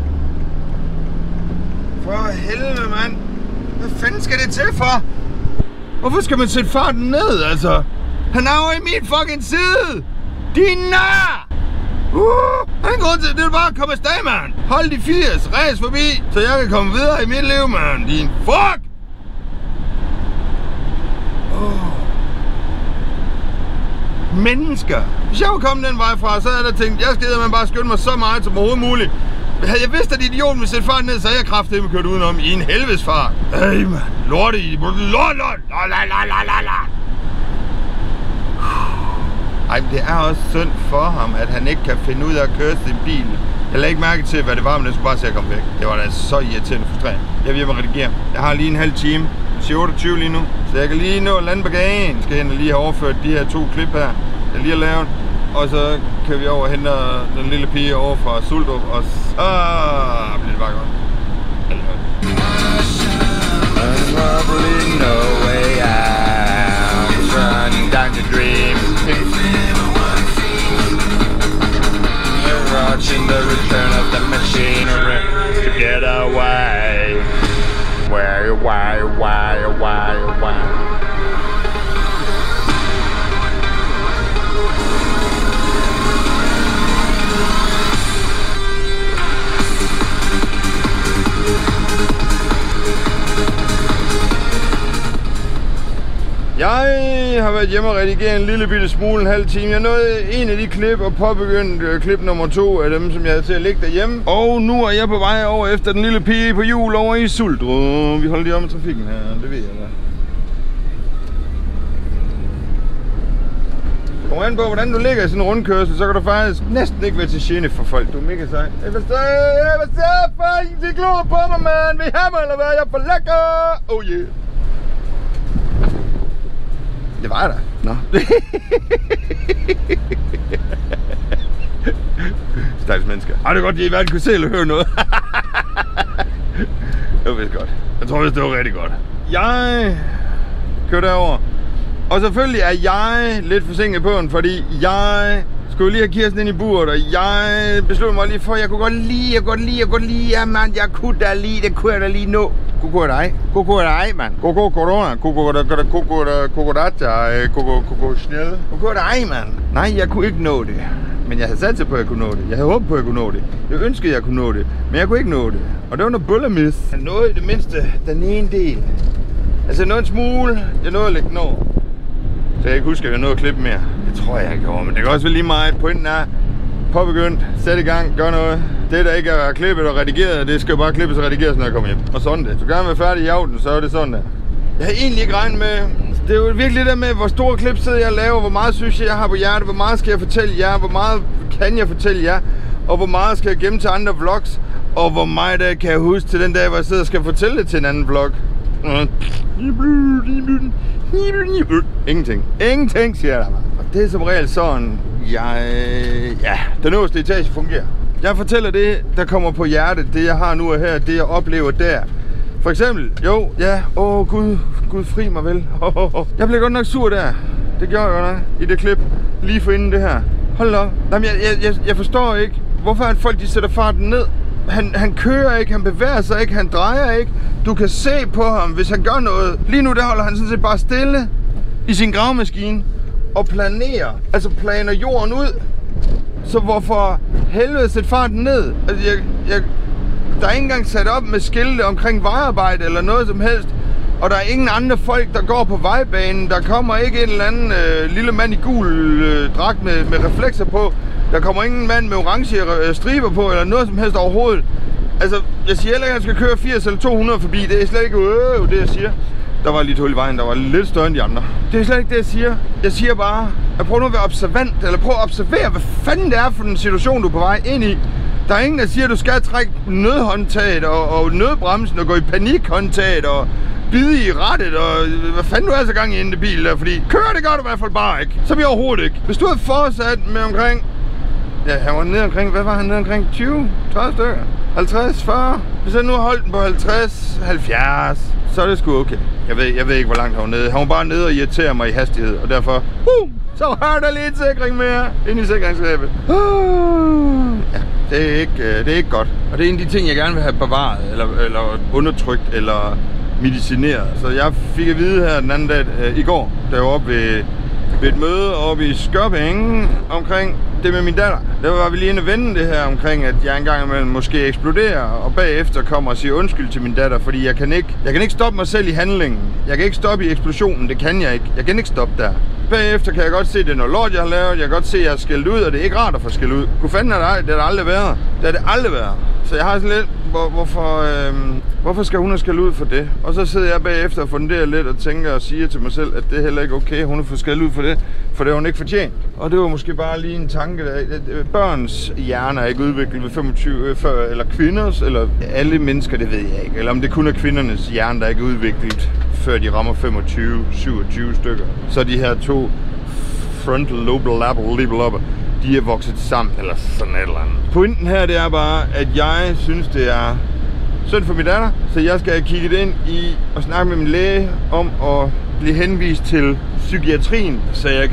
For helvede, mand. Hvad fanden skal det til for? Hvorfor skal man sætte farten ned, altså? Han er jo i min fucking side! Din nar! Han grund til, det er bare at komme afsted, mand! Hold de 80, ræs forbi, så jeg kan komme videre i mit liv, mand! Din fuck! Mennesker. Hvis jeg var kommet den vej fra, så havde jeg tænkt, jeg skal bare skynde mig så meget som overhovedet muligt. Havde jeg vidst, at idioten ville sætte farten ned, så havde jeg kraftedeme kørt udenom i en helvedes fart. Hey, man. Lorte i. Ej, men det er også synd for ham, at han ikke kan finde ud af at køre sin bil. Jeg lagde ikke mærke til, hvad det var, men det skulle bare se at komme væk. Det var da så irriterende frustrerende. Jeg vil hjem og redigere. Jeg har lige en halv time. Jeg siger 28 lige nu. Så jeg kan lige nå at lande bagagen. Skal jeg lige have overført de her 2 klip her, jeg lige har lavet. Og så kan vi over og hente den lille pige over fra Suldrup. Og så bliver det bare godt. Probably no way out. Running down the dream. You're watching the return of the machinery to get away. Why? Jeg har været hjemme og redigeret en lille bitte smule, en halv time. Jeg nåede en af de klip og påbegyndt klip nummer 2 af dem, som jeg havde til at ligge derhjemme. Og nu er jeg på vej over efter den lille pige på hjul over i Suldrup. Vi holder lige om med trafikken her, det ved jeg da. Kommer an på, hvordan du ligger i sådan en rundkørsel, så kan du faktisk næsten ikke være til gene for folk. Du er mega sej. Hvad så, fucking de glor på mig, man? Vi hammer eller hvad? Jeg er for lækker! Oh yeah! Det var jeg da. Nå. Stakkels mennesker. Ej, det er godt, at I hverken kunne se eller høre noget. Det var vist godt. Jeg tror vist, det var rigtig godt. Jeg kører derover. Og selvfølgelig er jeg lidt forsinket på den, fordi jeg skulle lige have Kirsten ind i buret, og jeg besluttede mig lige for, at jeg kunne godt lide, ja mand, jeg kunne da lige, det kunne jeg da lige nå. Kukurai, mand. Kukurai, mand. Nej, jeg kunne ikke nå det. Men jeg havde satset på, at jeg kunne nå det. Jeg havde håbet på, at jeg kunne nå det. Jeg ønskede, at jeg kunne nå det. Men jeg kunne ikke nå det. Og det var noget bullermis. Jeg nåede i det mindste den ene del. Altså, jeg nåede en smule. Jeg nåede at lægge den over. Så jeg ikke husker, at jeg nåede at klippe mere. Det tror jeg gjorde, men det kan også være lige meget. Pointen er, påbegyndt, sæt i gang, gør noget. Det der ikke er klippet og redigeret, det skal bare klippes og redigeres, når jeg kommer hjem. Og sådan det. Så gerne være færdig i aften, så er det sådan der. Jeg har egentlig ikke regnet med, det er jo virkelig det med, hvor store klip sidder jeg og laver, hvor meget synes jeg har på hjertet, hvor meget skal jeg fortælle jer, hvor meget kan jeg fortælle jer, og hvor meget skal jeg gemme til andre vlogs, og hvor meget der kan jeg huske til den dag, hvor jeg sidder og skal fortælle det til en anden vlog. Ingenting, siger jeg. Og det er som regel sådan, den øverste etage fungerer. Jeg fortæller det, der kommer på hjertet, det jeg har nu og her, det jeg oplever der. For eksempel, Gud fri mig vel. Jeg blev godt nok sur der. Det gjorde jeg godt nok i det klip, lige for inden det her. Hold op. Jamen, jeg forstår ikke, hvorfor at folk de sætter farten ned. Han kører ikke, han bevæger sig ikke, han drejer ikke. Du kan se på ham, hvis han gør noget. Lige nu der holder han sådan set bare stille i sin gravemaskine og planer jorden ud. Så hvorfor helvede sætte farten ned? Altså, der er ikke engang sat op med skilte omkring vejarbejde eller noget som helst. Og der er ingen andre folk, der går på vejbanen. Der kommer ikke en eller anden lille mand i gul dragt med reflekser på. Der kommer ingen mand med orange striber på eller noget som helst overhovedet. Altså, jeg siger heller ikke, at han skal køre 80 eller 200 forbi. Det er slet ikke det, jeg siger. Der var lige et hul i vejen, der var lidt større end de andre. Det er slet ikke det, jeg siger. Jeg siger bare, at prøv nu at være observant, eller prøv at observere, hvad fanden det er for en situation, du er på vej ind i. Der er ingen, der siger, at du skal trække nødhåndtaget og nødbremsen og gå i panikhåndtaget og bide i rattet og hvad fanden du er så gang i inden i bil der, fordi kører det gør du i hvert fald bare ikke. Så bliver overhovedet ikke. Hvis du havde fortsat med omkring, han var nede omkring, hvad var han nede omkring? 20, 30 stykker? 50, 40? Hvis jeg nu har holdt den på 50, 70, så er det sgu okay. Jeg ved ikke, hvor langt han var nede. Han var bare nede og irriterer mig i hastighed, og derfor, så har der lidt sikring mere ind i sikringsskabet. Ja, det er ikke godt. Og det er en af de ting, jeg gerne vil have bevaret, eller undertrykt, eller medicineret. Så jeg fik at vide her den anden dag, i går, da jeg var oppe ved et møde oppe i Skørping omkring det med min datter. Der var vi lige inde og vende det her omkring, at jeg engang imellem måske eksploderer, og bagefter kommer og siger undskyld til min datter, fordi jeg kan ikke stoppe mig selv i handlingen. Jeg kan ikke stoppe i eksplosionen, det kan jeg ikke. Jeg kan ikke stoppe der. Bagefter kan jeg godt se, at det er noget lort, jeg har lavet. Jeg kan godt se, at jeg har skældt ud, og det er ikke rart at få skældt ud. Hvor fanden er det? Det har det aldrig været. Det har det aldrig været. Så jeg har sådan lidt, hvorfor skal hun have skældt ud for det? Og så sidder jeg bagefter og funderer lidt og tænker og siger til mig selv, at det er heller ikke okay, hun har fået skældt ud for det, for det har hun ikke fortjent. Og det var måske bare lige en tanke, der børns hjerner er ikke udviklet ved 25, eller kvinders, eller alle mennesker, det ved jeg ikke. Eller om det kun er kvindernes hjerne, der er ikke udviklet, før de rammer 25-27 stykker. Så de her to frontal lobe, de er vokset sammen, eller sådan et eller andet. Pointen her, det er bare, at jeg synes, det er synd for min datter, så jeg skal have kigget ind i og snakke med min læge om at blive henvist til psykiatrien, så jeg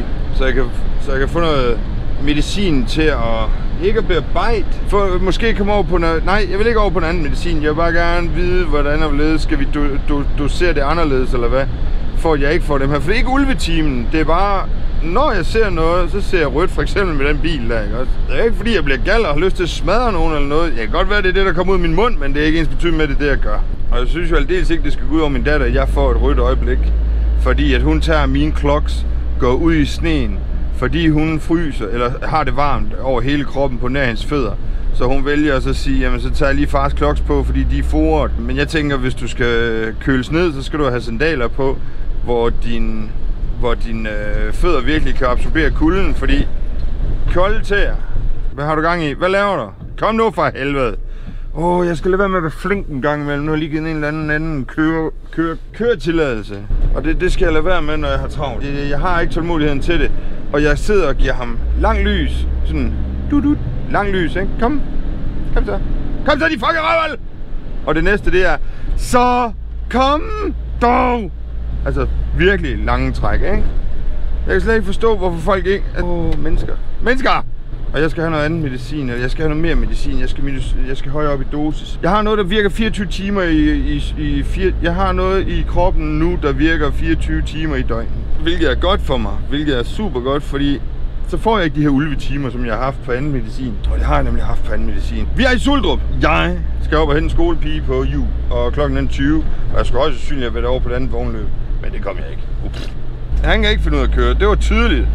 kan få noget medicin til at ikke at bearbejde, for måske komme over på noget. Nej, jeg vil ikke over på en anden medicin. Jeg vil bare gerne vide, hvordan og hvorledes skal vi dosere det anderledes, eller hvad, for at jeg ikke får dem her. For det er ikke ulvetimen, det er bare, når jeg ser noget, så ser jeg rødt, for eksempel med den bil der, ikke også? Det er ikke fordi, jeg bliver gal og har lyst til at smadre nogen eller noget. Det kan godt være, det er det, der kommer ud af min mund, men det er ikke ens betydning med, det jeg gør. Og jeg synes jo aldeles ikke, det skal gå ud over min datter, at jeg får et rødt øjeblik. Fordi at hun tager mine kloks, går ud i sneen, fordi hun fryser, eller har det varmt over hele kroppen på nær hendes fødder. Så hun vælger så at sige, jamen så tager jeg lige fars kloks på, fordi de er foret. Men jeg tænker, hvis du skal køles ned, så skal du have sandaler på, hvor dine fødder virkelig kan absorbere kulden, fordi kolde tæer. Hvad har du gang i? Hvad laver du? Kom nu for helvede. Jeg skal lade være med at være flink en gang imellem. Nu har jeg lige givet en eller anden køretilladelse. Og det skal jeg lade være med, når jeg har travlt. Jeg har ikke tålmodigheden til det. Og jeg sidder og giver ham lang lys. Sådan, lang lys, ikke? Kom så. Kom så, de fucking røvhul! Og det næste, det er, så kom dog! Altså, virkelig lange træk, ikke? Jeg kan slet ikke forstå, hvorfor folk ikke... Mennesker! Og jeg skal have noget andet medicin, eller jeg skal have noget mere medicin. Jeg skal højere op i dosis. Jeg har noget, der virker 24 timer jeg har noget i kroppen nu, der virker 24 timer i døgnet. Hvilket er godt for mig. Hvilket er super godt, fordi så får jeg ikke de her ulvetimer, som jeg har haft på anden medicin. Og det har jeg nemlig haft på anden medicin. Vi er i Suldrup. Jeg skal op og hente en skolepige på jul, og klokken er 20. Og jeg skal også sandsynligt have været over på det andet vognløb. Men det kom jeg ikke. Han kan ikke finde ud af at køre. Det var tydeligt.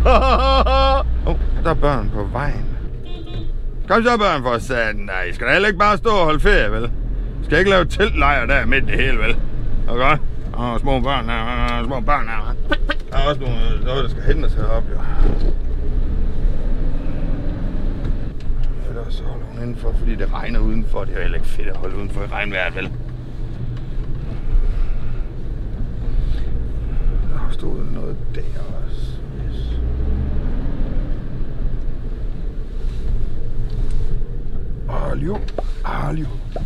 Der er børn på vejen. Kom så, børn, for satan. Nej, I skal da heller ikke bare stå og holde ferie, vel? I skal ikke lave teltlejr der midt det hele, vel? Okay? Små børn her. Små børn her. Der er også noget, der skal hente sig heroppe, jo. Ellers så holder hun indenfor, fordi det regner udenfor. Det er jo heller ikke fedt at holde udenfor i regnvejret, vel? Der stod noget der også. Yes. Aljo.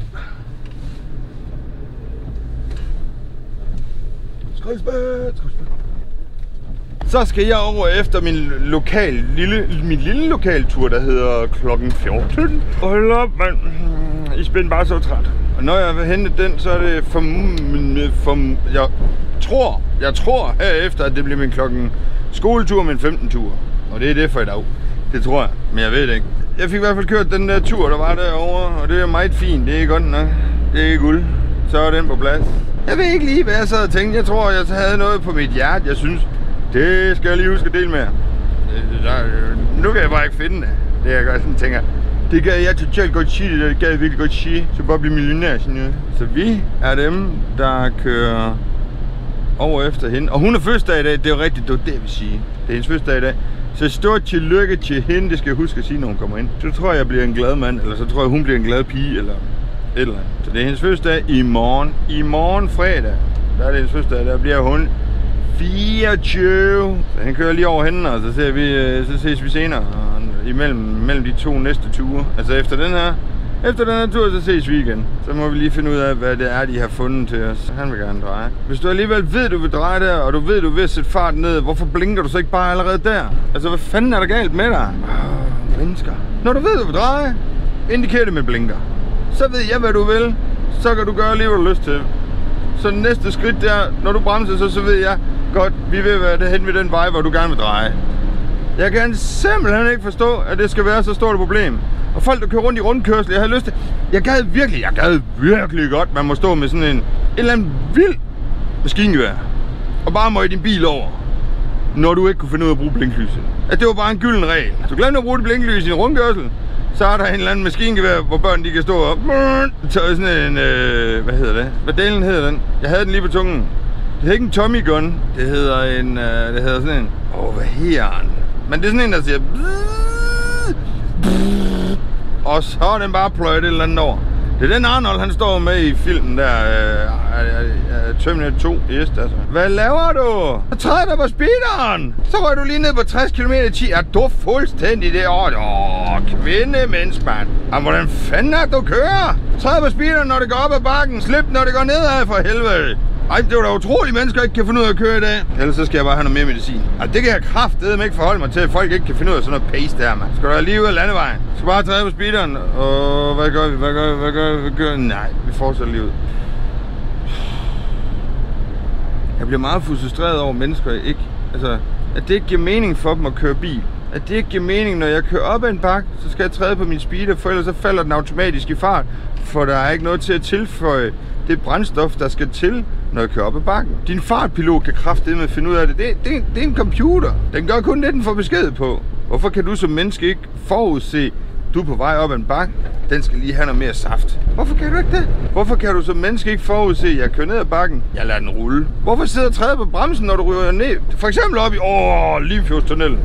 Skraldspæt. Så skal jeg over efter min lille lokaltur, der hedder klokken 14. Hold op, mand. I spænder bare så træt. Og når jeg vil hente den, så er det jeg tror herefter, at det bliver min skoletur, min 15-tur. Og det er det for i dag. Det tror jeg, men jeg ved det ikke. Jeg fik i hvert fald kørt den der tur, der var derovre, og det er meget fint. Det er godt nok. Det er guld. Så er den på plads. Jeg ved ikke lige, hvad jeg sad og tænkte. Jeg tror, jeg havde noget på mit hjerte. Jeg synes, det skal jeg lige huske at dele med. Nu kan jeg bare ikke finde det. Det jeg godt sådan tænker. Det gad jeg totalt godt sige, det gad jeg virkelig godt sige. Så bare blive millionær, sådan noget. Så vi er dem, der kører over efter hende. Og hun er fødselsdag i dag, det er jo rigtigt, det er det, jeg vil sige. Det er hendes fødselsdag i dag. Så stort tillykke til hende, det skal jeg huske at sige, når hun kommer ind. Så tror jeg bliver en glad mand, eller så tror jeg, hun bliver en glad pige, eller et eller andet. Så det er hendes fødselsdag i morgen. I morgen fredag, der er det hendes fødselsdag, der bliver hun 24. Så han kører lige over hende, og så ses vi senere. Imellem de to næste ture. Altså efter den her tur, så ses vi igen. Så må vi lige finde ud af, hvad det er, de har fundet til os. Han vil gerne dreje. Hvis du alligevel ved, du vil dreje der, og du ved, du vil sætte fart ned, hvorfor blinker du så ikke bare allerede der? Altså, hvad fanden er der galt med dig? Mennesker. Når du ved, du vil dreje, indikerer det med blinker. Så ved jeg, hvad du vil. Så kan du gøre lige, hvad du har lyst til. Så det næste skridt der, når du bremser, så ved jeg godt, vi vil være hen ved den vej, hvor du gerne vil dreje. Jeg kan simpelthen ikke forstå, at det skal være så stort et problem. Og folk, der kører rundt i rundkørsel, jeg havde lyst til... Jeg gad virkelig godt, man må stå med sådan en eller anden vild maskingevær. Og bare møje din bil over, når du ikke kunne finde ud af at bruge blinklyset. At det var bare en gylden regel. Så glem at bruge det blinklys i en rundkørsel, Så er der en eller anden maskingevær, hvor børn de kan stå og tage sådan en, hvad hedder det? Hvad delen hedder den? Jeg havde den lige på tungen. Det hedder ikke en Tommy gun. Det hedder en, det hedder sådan en, hvad hedder den? Men det er sådan en, der siger og så er den bare pløjet et eller andet over. Det er den Arnold, han står med i filmen der, Terminator 2, yes, altså. Hvad laver du? Så træder du på speederen. Så rører du lige ned på 60 km/t. Er du fuldstændig derovre? Kvinde, mens, mand. Jamen, hvordan fanden er du kører? Træder på speederen, når det går op ad bakken. Slip, når det går nedad, for helvede. Ej, det var da utroligt, mennesker ikke kan finde ud af at køre i dag. Ellers så skal jeg bare have noget mere medicin. Ej, det kan jeg kraftedeme ikke forholde mig til, at folk ikke kan finde ud af sådan noget pace der, mand. Skal du lige ud af landevejen? Skal bare træde på speederen. Og hvad gør vi? Hvad gør vi? Nej, vi fortsætter lige ud. Jeg bliver meget frustreret over mennesker, ikke? Altså, at det ikke giver mening for dem at køre bil. At det ikke giver mening, når jeg kører op ad en bakke, så skal jeg træde på min speeder, for ellers så falder den automatisk i fart. For der er ikke noget til at tilføje det brændstof, der skal til, når jeg kører op ad bakken. Din fartpilot kan kraftedeme finde ud af det. Det er en computer. Den gør kun det, den får besked på. Hvorfor kan du som menneske ikke forudse, du er på vej op ad en bakke, den skal lige have noget mere saft? Hvorfor kan du ikke det? Hvorfor kan du som menneske ikke forudse, at jeg kører ned ad bakken, jeg lader den rulle? Hvorfor sidder du og træder på bremsen, når du ryger ned? For eksempel op i Limfjordstunnelen.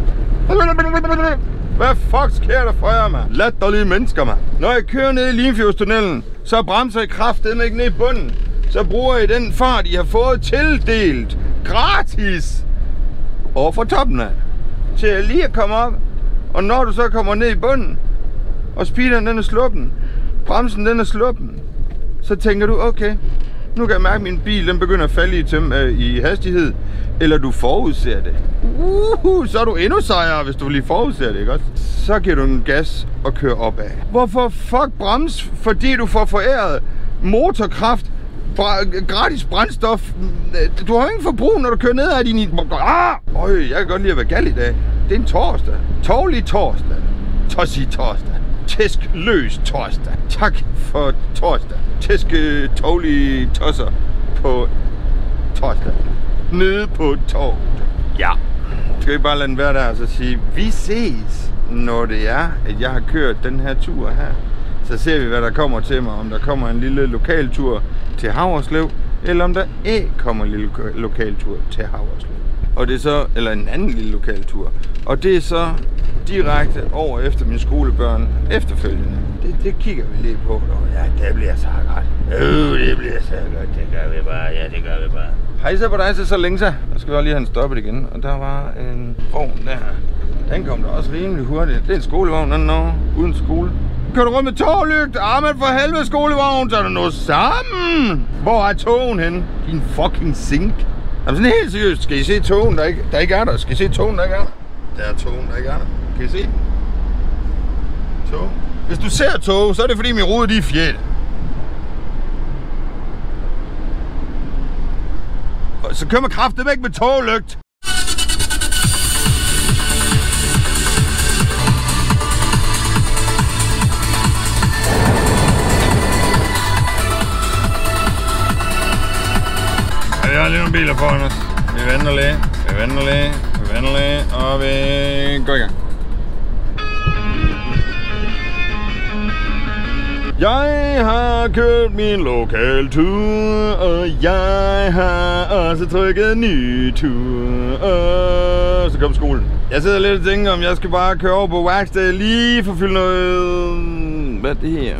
Hvad fuck sker der for jer, mand? Latterlige mennesker, mand. Når jeg kører ned i Limfjordstunnelen, så bremser jeg kraftedeme ikke ned i bunden. Så bruger I den fart, I har fået tildelt gratis over for toppen af, til lige at komme op. Og når du så kommer ned i bunden, og speederen den er sluppen, bremsen den er sluppen, så tænker du, okay, nu kan jeg mærke, at min bil den begynder at falde i hastighed. Eller du forudser det. Så er du endnu sejere, hvis du lige forudser det, ikke også? Så giver du en gas og kører opad. Hvorfor fuck brems? Fordi du får foræret motorkraft, gratis brændstof. Du har ingen forbrug, når du kører nedad din... jeg kan godt lide at være gal i dag. Det er en torsdag. Tårlig torsdag. Tossi torsdag. Tæsk løs torsdag. Tak for torsdag. Tæsk tårlig tosser på torsdag. Nede på torvet. Ja. Skal vi bare lade den være der og så sige, vi ses, når det er, at jeg har kørt den her tur her. Så ser vi, hvad der kommer til mig. Om der kommer en lille lokaltur til Haverslev, eller om der ikke kommer en lille lokaltur til Haverslev. Og det er så, eller en anden lille lokaltur. Og det er så direkte over efter mine skolebørn efterfølgende. Det kigger vi lige på. Ja, det bliver så godt. Det bliver så godt. Det gør vi bare. Ja, det gør vi bare. Hej så på dig så længe så. Der skal vi også lige have den stoppet igen. Og der var en vogn der. Den kom der også rimelig hurtigt. Det er en skolevogn, den når uden skole. Kører du rundt med toglygt? Men for helvede skolevogn, så er der noget sammen. Hvor er togen henne? Din fucking sink. Jamen sådan helt seriøst. Skal I se togen, der ikke er der? Skal I se togen, der ikke er der? Der er togen, der ikke er der. Kan I se? Tog. Hvis du ser tog, så er det fordi min rude de er fjæt. Så kører man kraftet væk med toglygt. Ja, vi har lige nogle biler foran os. Vi venter lige, og vi går i gang. Jeg har kørt min lokaltur, og jeg har også trykket ny tur, og så kom skolen. Jeg sidder lidt og tænker, om jeg skal bare køre over på værksted lige for at fylde noget... Hvad er det her?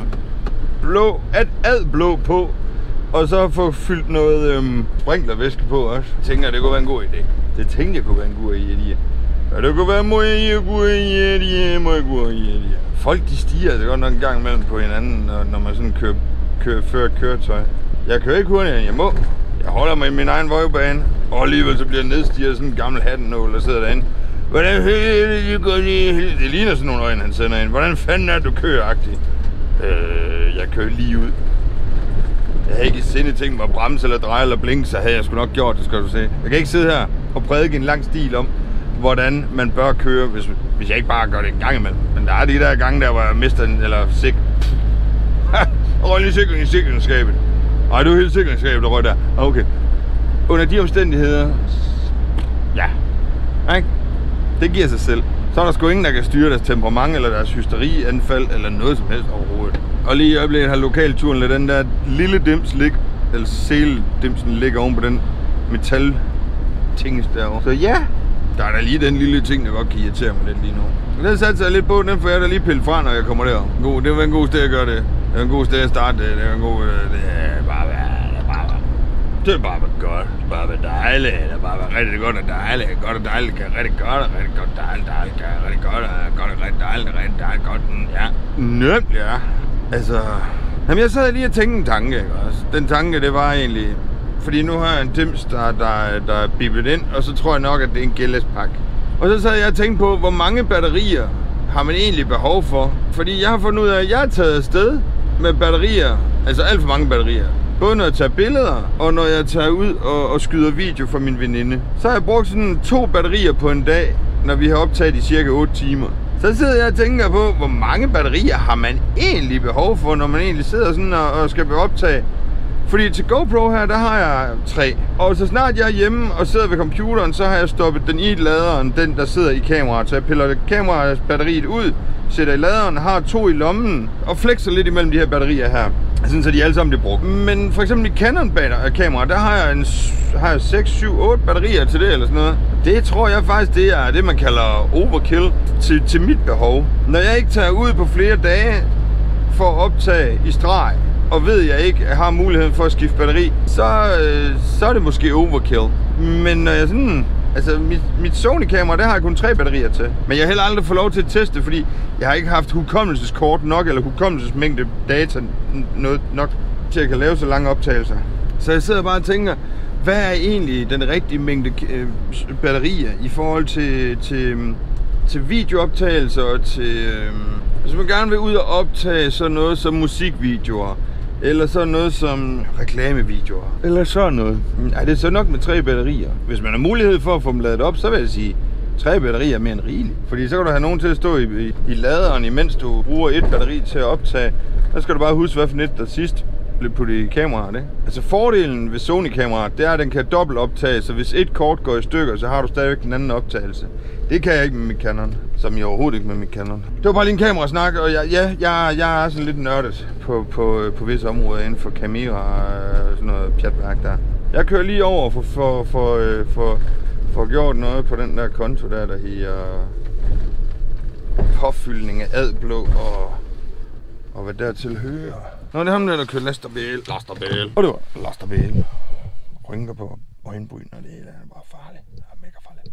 Blå på, og så få fyldt noget sprinklervæske på også. Jeg tænker, det kunne være en god idé. Det tænkte jeg kunne være en god idé. Ja, det kunne være en god idé. Folk de stiger altså godt nok en gang imellem på hinanden, når man sådan fører køretøj. Jeg kører ikke hurtigt, jeg må. Jeg holder mig i min egen vøjbane, og alligevel så bliver nedstiget sådan en gammel hattennål, der sidder derinde. Hvordan det ligner sådan nogle øjne, han sender ind. Hvordan fanden er du kører-agtig? Jeg kører lige ud. Jeg havde ikke i sinde tænkt mig at bremse eller dreje eller blinke, så havde jeg sgu nok gjort det, skal du se. Jeg kan ikke sidde her og prædike en lang stil om, hvordan man bør køre, hvis jeg ikke bare gør det en gang imellem. Men der er de der gange der, hvor jeg mister den, eller røg lige sikring i sikringsskabet. Nej, du er helt sikringsskabet, der røg der. Okay. Under de omstændigheder, ja, ikke? Det giver sig selv. så er der sgu ingen, der kan styre deres temperament, eller deres hysterianfald, eller noget som helst overhovedet. Og lige i øjeblikket har lokalturen lidt den der lille dims ligge, eller seledimsen ligger oven på den metal ting derovre. Så ja, der er da lige den lille ting, der godt kan irritere mig lidt lige nu. Den satser jeg lidt på, den får jeg da lige pillet fra, når jeg kommer derover. Det var en god sted at gøre det. Det var en god sted at starte det. Det var en god... Det er bare godt. Det er bare dejligt. Det er bare rigtig godt og dejligt. Godt og dejligt. Rigtig godt og rigtig godt. Dejligt. Rigtig godt og godt og rigtig dejligt. Rigtig dejligt. Godt. Ja. Nemt, ja. Altså... Jamen, jeg sad lige og tænkte en tanke, ikke også? Den tanke, det var egentlig... Fordi nu har jeg en dims, der er bippet ind, og så tror jeg nok, at det er en gældspakke. Og så sad jeg og tænkte på, hvor mange batterier har man egentlig behov for? Fordi jeg har fundet ud af, at jeg er taget afsted med batterier, altså alt for mange batterier. Både når jeg tager billeder, og når jeg tager ud og skyder video for min veninde. Så har jeg brugt sådan 2 batterier på en dag, når vi har optaget i cirka 8 timer. Så sidder jeg og tænker på, hvor mange batterier har man egentlig behov for, når man egentlig sidder sådan og skal optage. Fordi til GoPro her, der har jeg 3. Og så snart jeg er hjemme og sidder ved computeren, så har jeg stoppet den i laderen, den der sidder i kameraet. Så jeg piller kamerabatteriet ud, sætter i laderen, har 2 i lommen og flexer lidt imellem de her batterier her. Sådan så de alle sammen bliver brugt. Men for eksempel i Canon-kamera, der har jeg 6, 7, 8 batterier til det eller sådan noget. Det tror jeg faktisk, det er det, man kalder overkill til mit behov. Når jeg ikke tager ud på flere dage for at optage i streg, og ved jeg ikke har muligheden for at skifte batteri, så er det måske overkill. Men når jeg sådan... Altså, mit Sony-kamera, der har jeg kun 3 batterier til. Men jeg har heller aldrig fået lov til at teste, fordi jeg har ikke haft hukommelseskort nok, eller hukommelsesmængde data nok til at kan lave så lange optagelser. Så jeg sidder bare og tænker, hvad er egentlig den rigtige mængde batterier i forhold til videooptagelser og til... Hvis man gerne vil ud og optage sådan noget som musikvideoer, eller sådan noget som reklamevideoer, eller sådan noget. Ej, det er så nok med 3 batterier. Hvis man har mulighed for at få dem ladet op, så vil jeg sige, 3 batterier er mere end rigeligt. Fordi så kan du have nogen til at stå i laderen, imens du bruger 1 batteri til at optage. Så skal du bare huske, hvad for net der sidst blev puttet i kameraet, ikke? Altså fordelen ved Sony-kameraet, det er, at den kan dobbelt optage, så hvis et kort går i stykker, så har du stadigvæk den anden optagelse. Det kan jeg ikke med mit Canon, som jeg overhovedet ikke med mit Canon. Det var bare lige en kamerasnak, og jeg er sådan lidt nørdet på visse områder inden for kamera og sådan noget pjatværk der. Jeg kører lige over for gjort noget på den der konto der hedder påfyldning af adblå og hvad dertil hører. Nå, det er ham der kører lasterbil. Og det var lasterbil. Rynker på øjenbryn, og det er bare farligt. Det er mega farligt.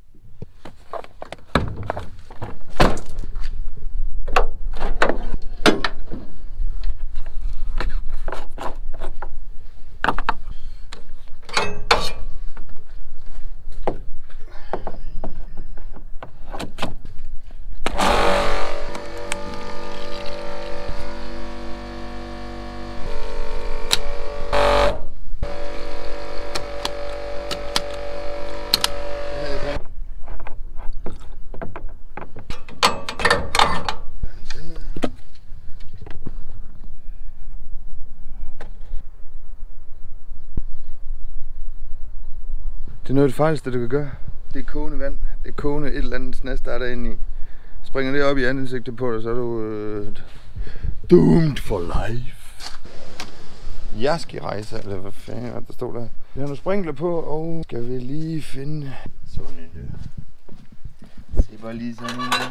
Det er noget af det farligste, du kan gøre. Det er kogende vand. Det er kogende et eller andet snas, der er derinde i. Springer det op i ansigtet på dig, så er du doomed for life. Jaski-rejse, eller hvad fanden der stod der. Vi har nogle sprinkler på, og skal vi lige finde sådan en der. Se bare lige sådan en der.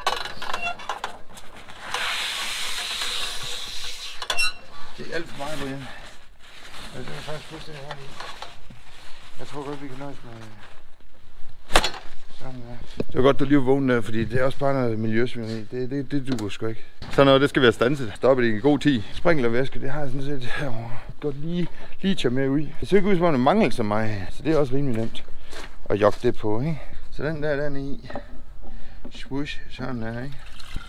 Det er alt for meget, Brian. Det er faktisk fuldstændig ret i. Jeg tror godt, vi kan nøjes med sådan her. Det var godt, du lige var vågen der, fordi det er også bare noget miljøsvineri. Det duer sgu ikke. Så noget, det skal være standset. Stoppe det i en god tid. Sprinklervæske, det har jeg sådan set godt lige tage med ud. Det ser ikke ud som om det mangler så mig, så det er også rimelig nemt at jogge det på, ikke? Så den der, den er i. Swoosh, sådan her, ikke?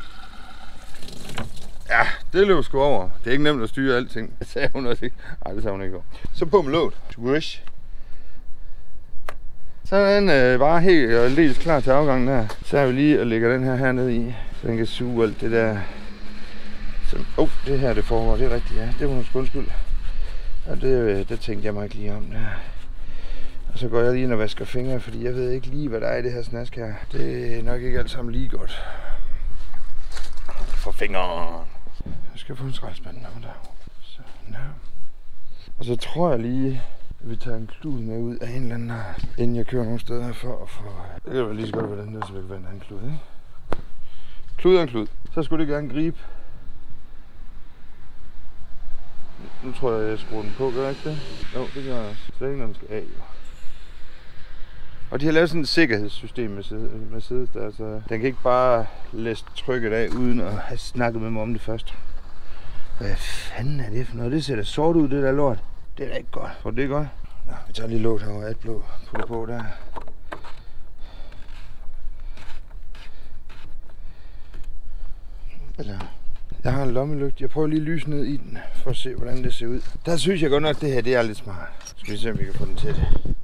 Ja, det løber sgu over. Det er ikke nemt at styre alting. Det sagde hun også ikke. Nej, det sagde hun ikke over. Så på med låget. Swoosh. Så er den bare helt og lidt klar til afgangen der. Så er vi lige og lægger den her hernede i, så den kan suge alt det der. Så, det her det foregår, det er rigtigt, ja. Det var måske undskyld. Og det tænkte jeg mig ikke lige om der. Og så går jeg lige ind og vasker fingre, fordi jeg ved ikke lige, hvad der er i det her snask her. Det er nok ikke alt sammen lige godt. For fingeren. Jeg skal få en skraldespand der. Så, ja. Og så tror jeg lige, at vi tager en klud med ud af en eller anden her, inden jeg kører nogle steder for at få... Det kan være lige så godt, hvordan det så vi kan vende en klud, ikke? Klud er en klud. Så skulle det gerne gribe. Nu tror jeg skruer den på, gør jeg ikke det? Jo, det gør jeg også. Slet ikke, når den skal af, jo. Og de har lavet sådan et sikkerhedssystem med sædet der, så den kan ikke bare læse trykket af, uden at have snakket med mig om det først. Hvad fanden er det for noget? Det ser da sort ud, det der lort. Det er da ikke godt. Tror du, det er godt? Nå, vi tager lige låget herovre, et blå putter på der. Eller, jeg har en lommelygte. Jeg prøver lige at lyse ned i den, for at se, hvordan det ser ud. Der synes jeg godt nok, at det her det er lidt smart. Skal vi se, om vi kan få den til det.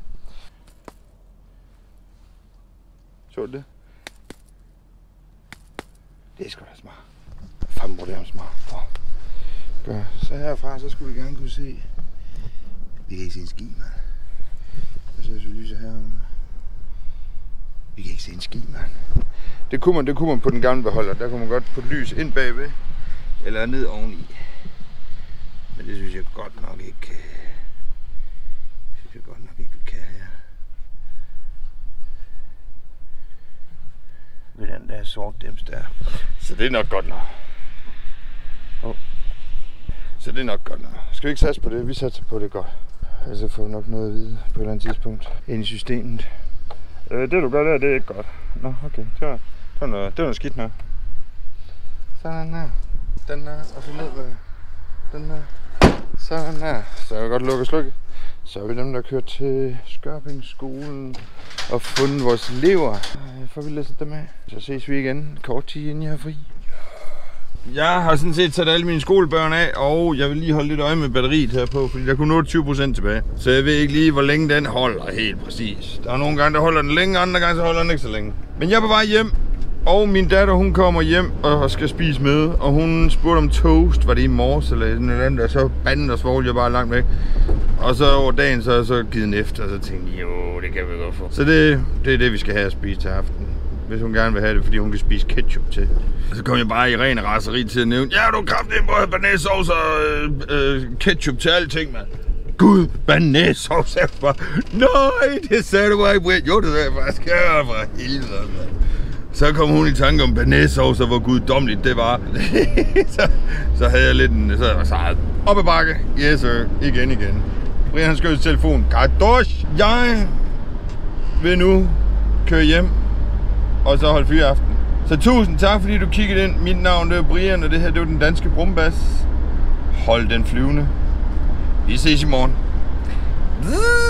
Så det? Det er sgu da smart. Fanden bruger det her smart. Gør. Så herfra, så skulle vi gerne kunne se. Vi kan ikke se en ski, mand. Og så hvis vi lyser herom. Vi kan ikke se en ski, mand. Det kunne man på den gamle beholder. Der kunne man godt putte lys ind bagved. Eller ned oveni. Men det synes jeg godt nok ikke. Vi kan her. Ved den der sort dims der. Så det er nok godt nok. Så det er nok godt nok. Skal vi ikke satse på det? Vi satser på det godt. Altså får vi nok noget at vide på et eller andet tidspunkt ind i systemet. Det du gør der, det er ikke godt. Nå, okay. Det var noget skidt noget. Sådan der. Den der, og så ned med den der. Sådan der. Så jeg kan godt lukke og slukke. Så er vi dem, der kører til Skørpingskolen og fundet vores elever. Får vi læst dem af. Så ses vi igen kort tid inden jeg er fri. Jeg har sådan set sat alle mine skolebørn af, og jeg vil lige holde lidt øje med batteriet her på, fordi der kunne nå 20% tilbage. Så jeg ved ikke lige, hvor længe den holder helt præcis. Der er nogle gange, der holder den længe, andre gange så holder den ikke så længe. Men jeg er på vej hjem, og min datter, hun kommer hjem og skal spise med, og hun spurgte om toast, var det i morges eller sådan noget andet, og så banden og svogl jeg bare langt væk. Og så over dagen, så har jeg så givet den efter, og så tænkte jeg, jo, det kan vi godt få. Så det er det, vi skal have at spise til aften. Hvis hun gerne vil have det, fordi hun kan spise ketchup til. Så kom jeg bare i ren raseri til at nævne, ja, du kraftigt på banæssauce og ketchup til alting, mand. Gud, banæssauce er bare... Nej, det sagde du ikke, Britt. Jo, det sagde jeg faktisk. Ja, for helvede, mand. Så kom hun i tanke om banæssauce, hvor guddommeligt det var. så havde jeg lidt en... Så op ad bakke. Yes, sir. Igen. Brian, han skød til telefonen. Kardosh! Jeg vil nu køre hjem og så holde fyraften. Så tusind tak, fordi du kiggede ind. Mit navn det er Brian, og det her det er den danske brumbas. Hold den flyvende. Vi ses i morgen.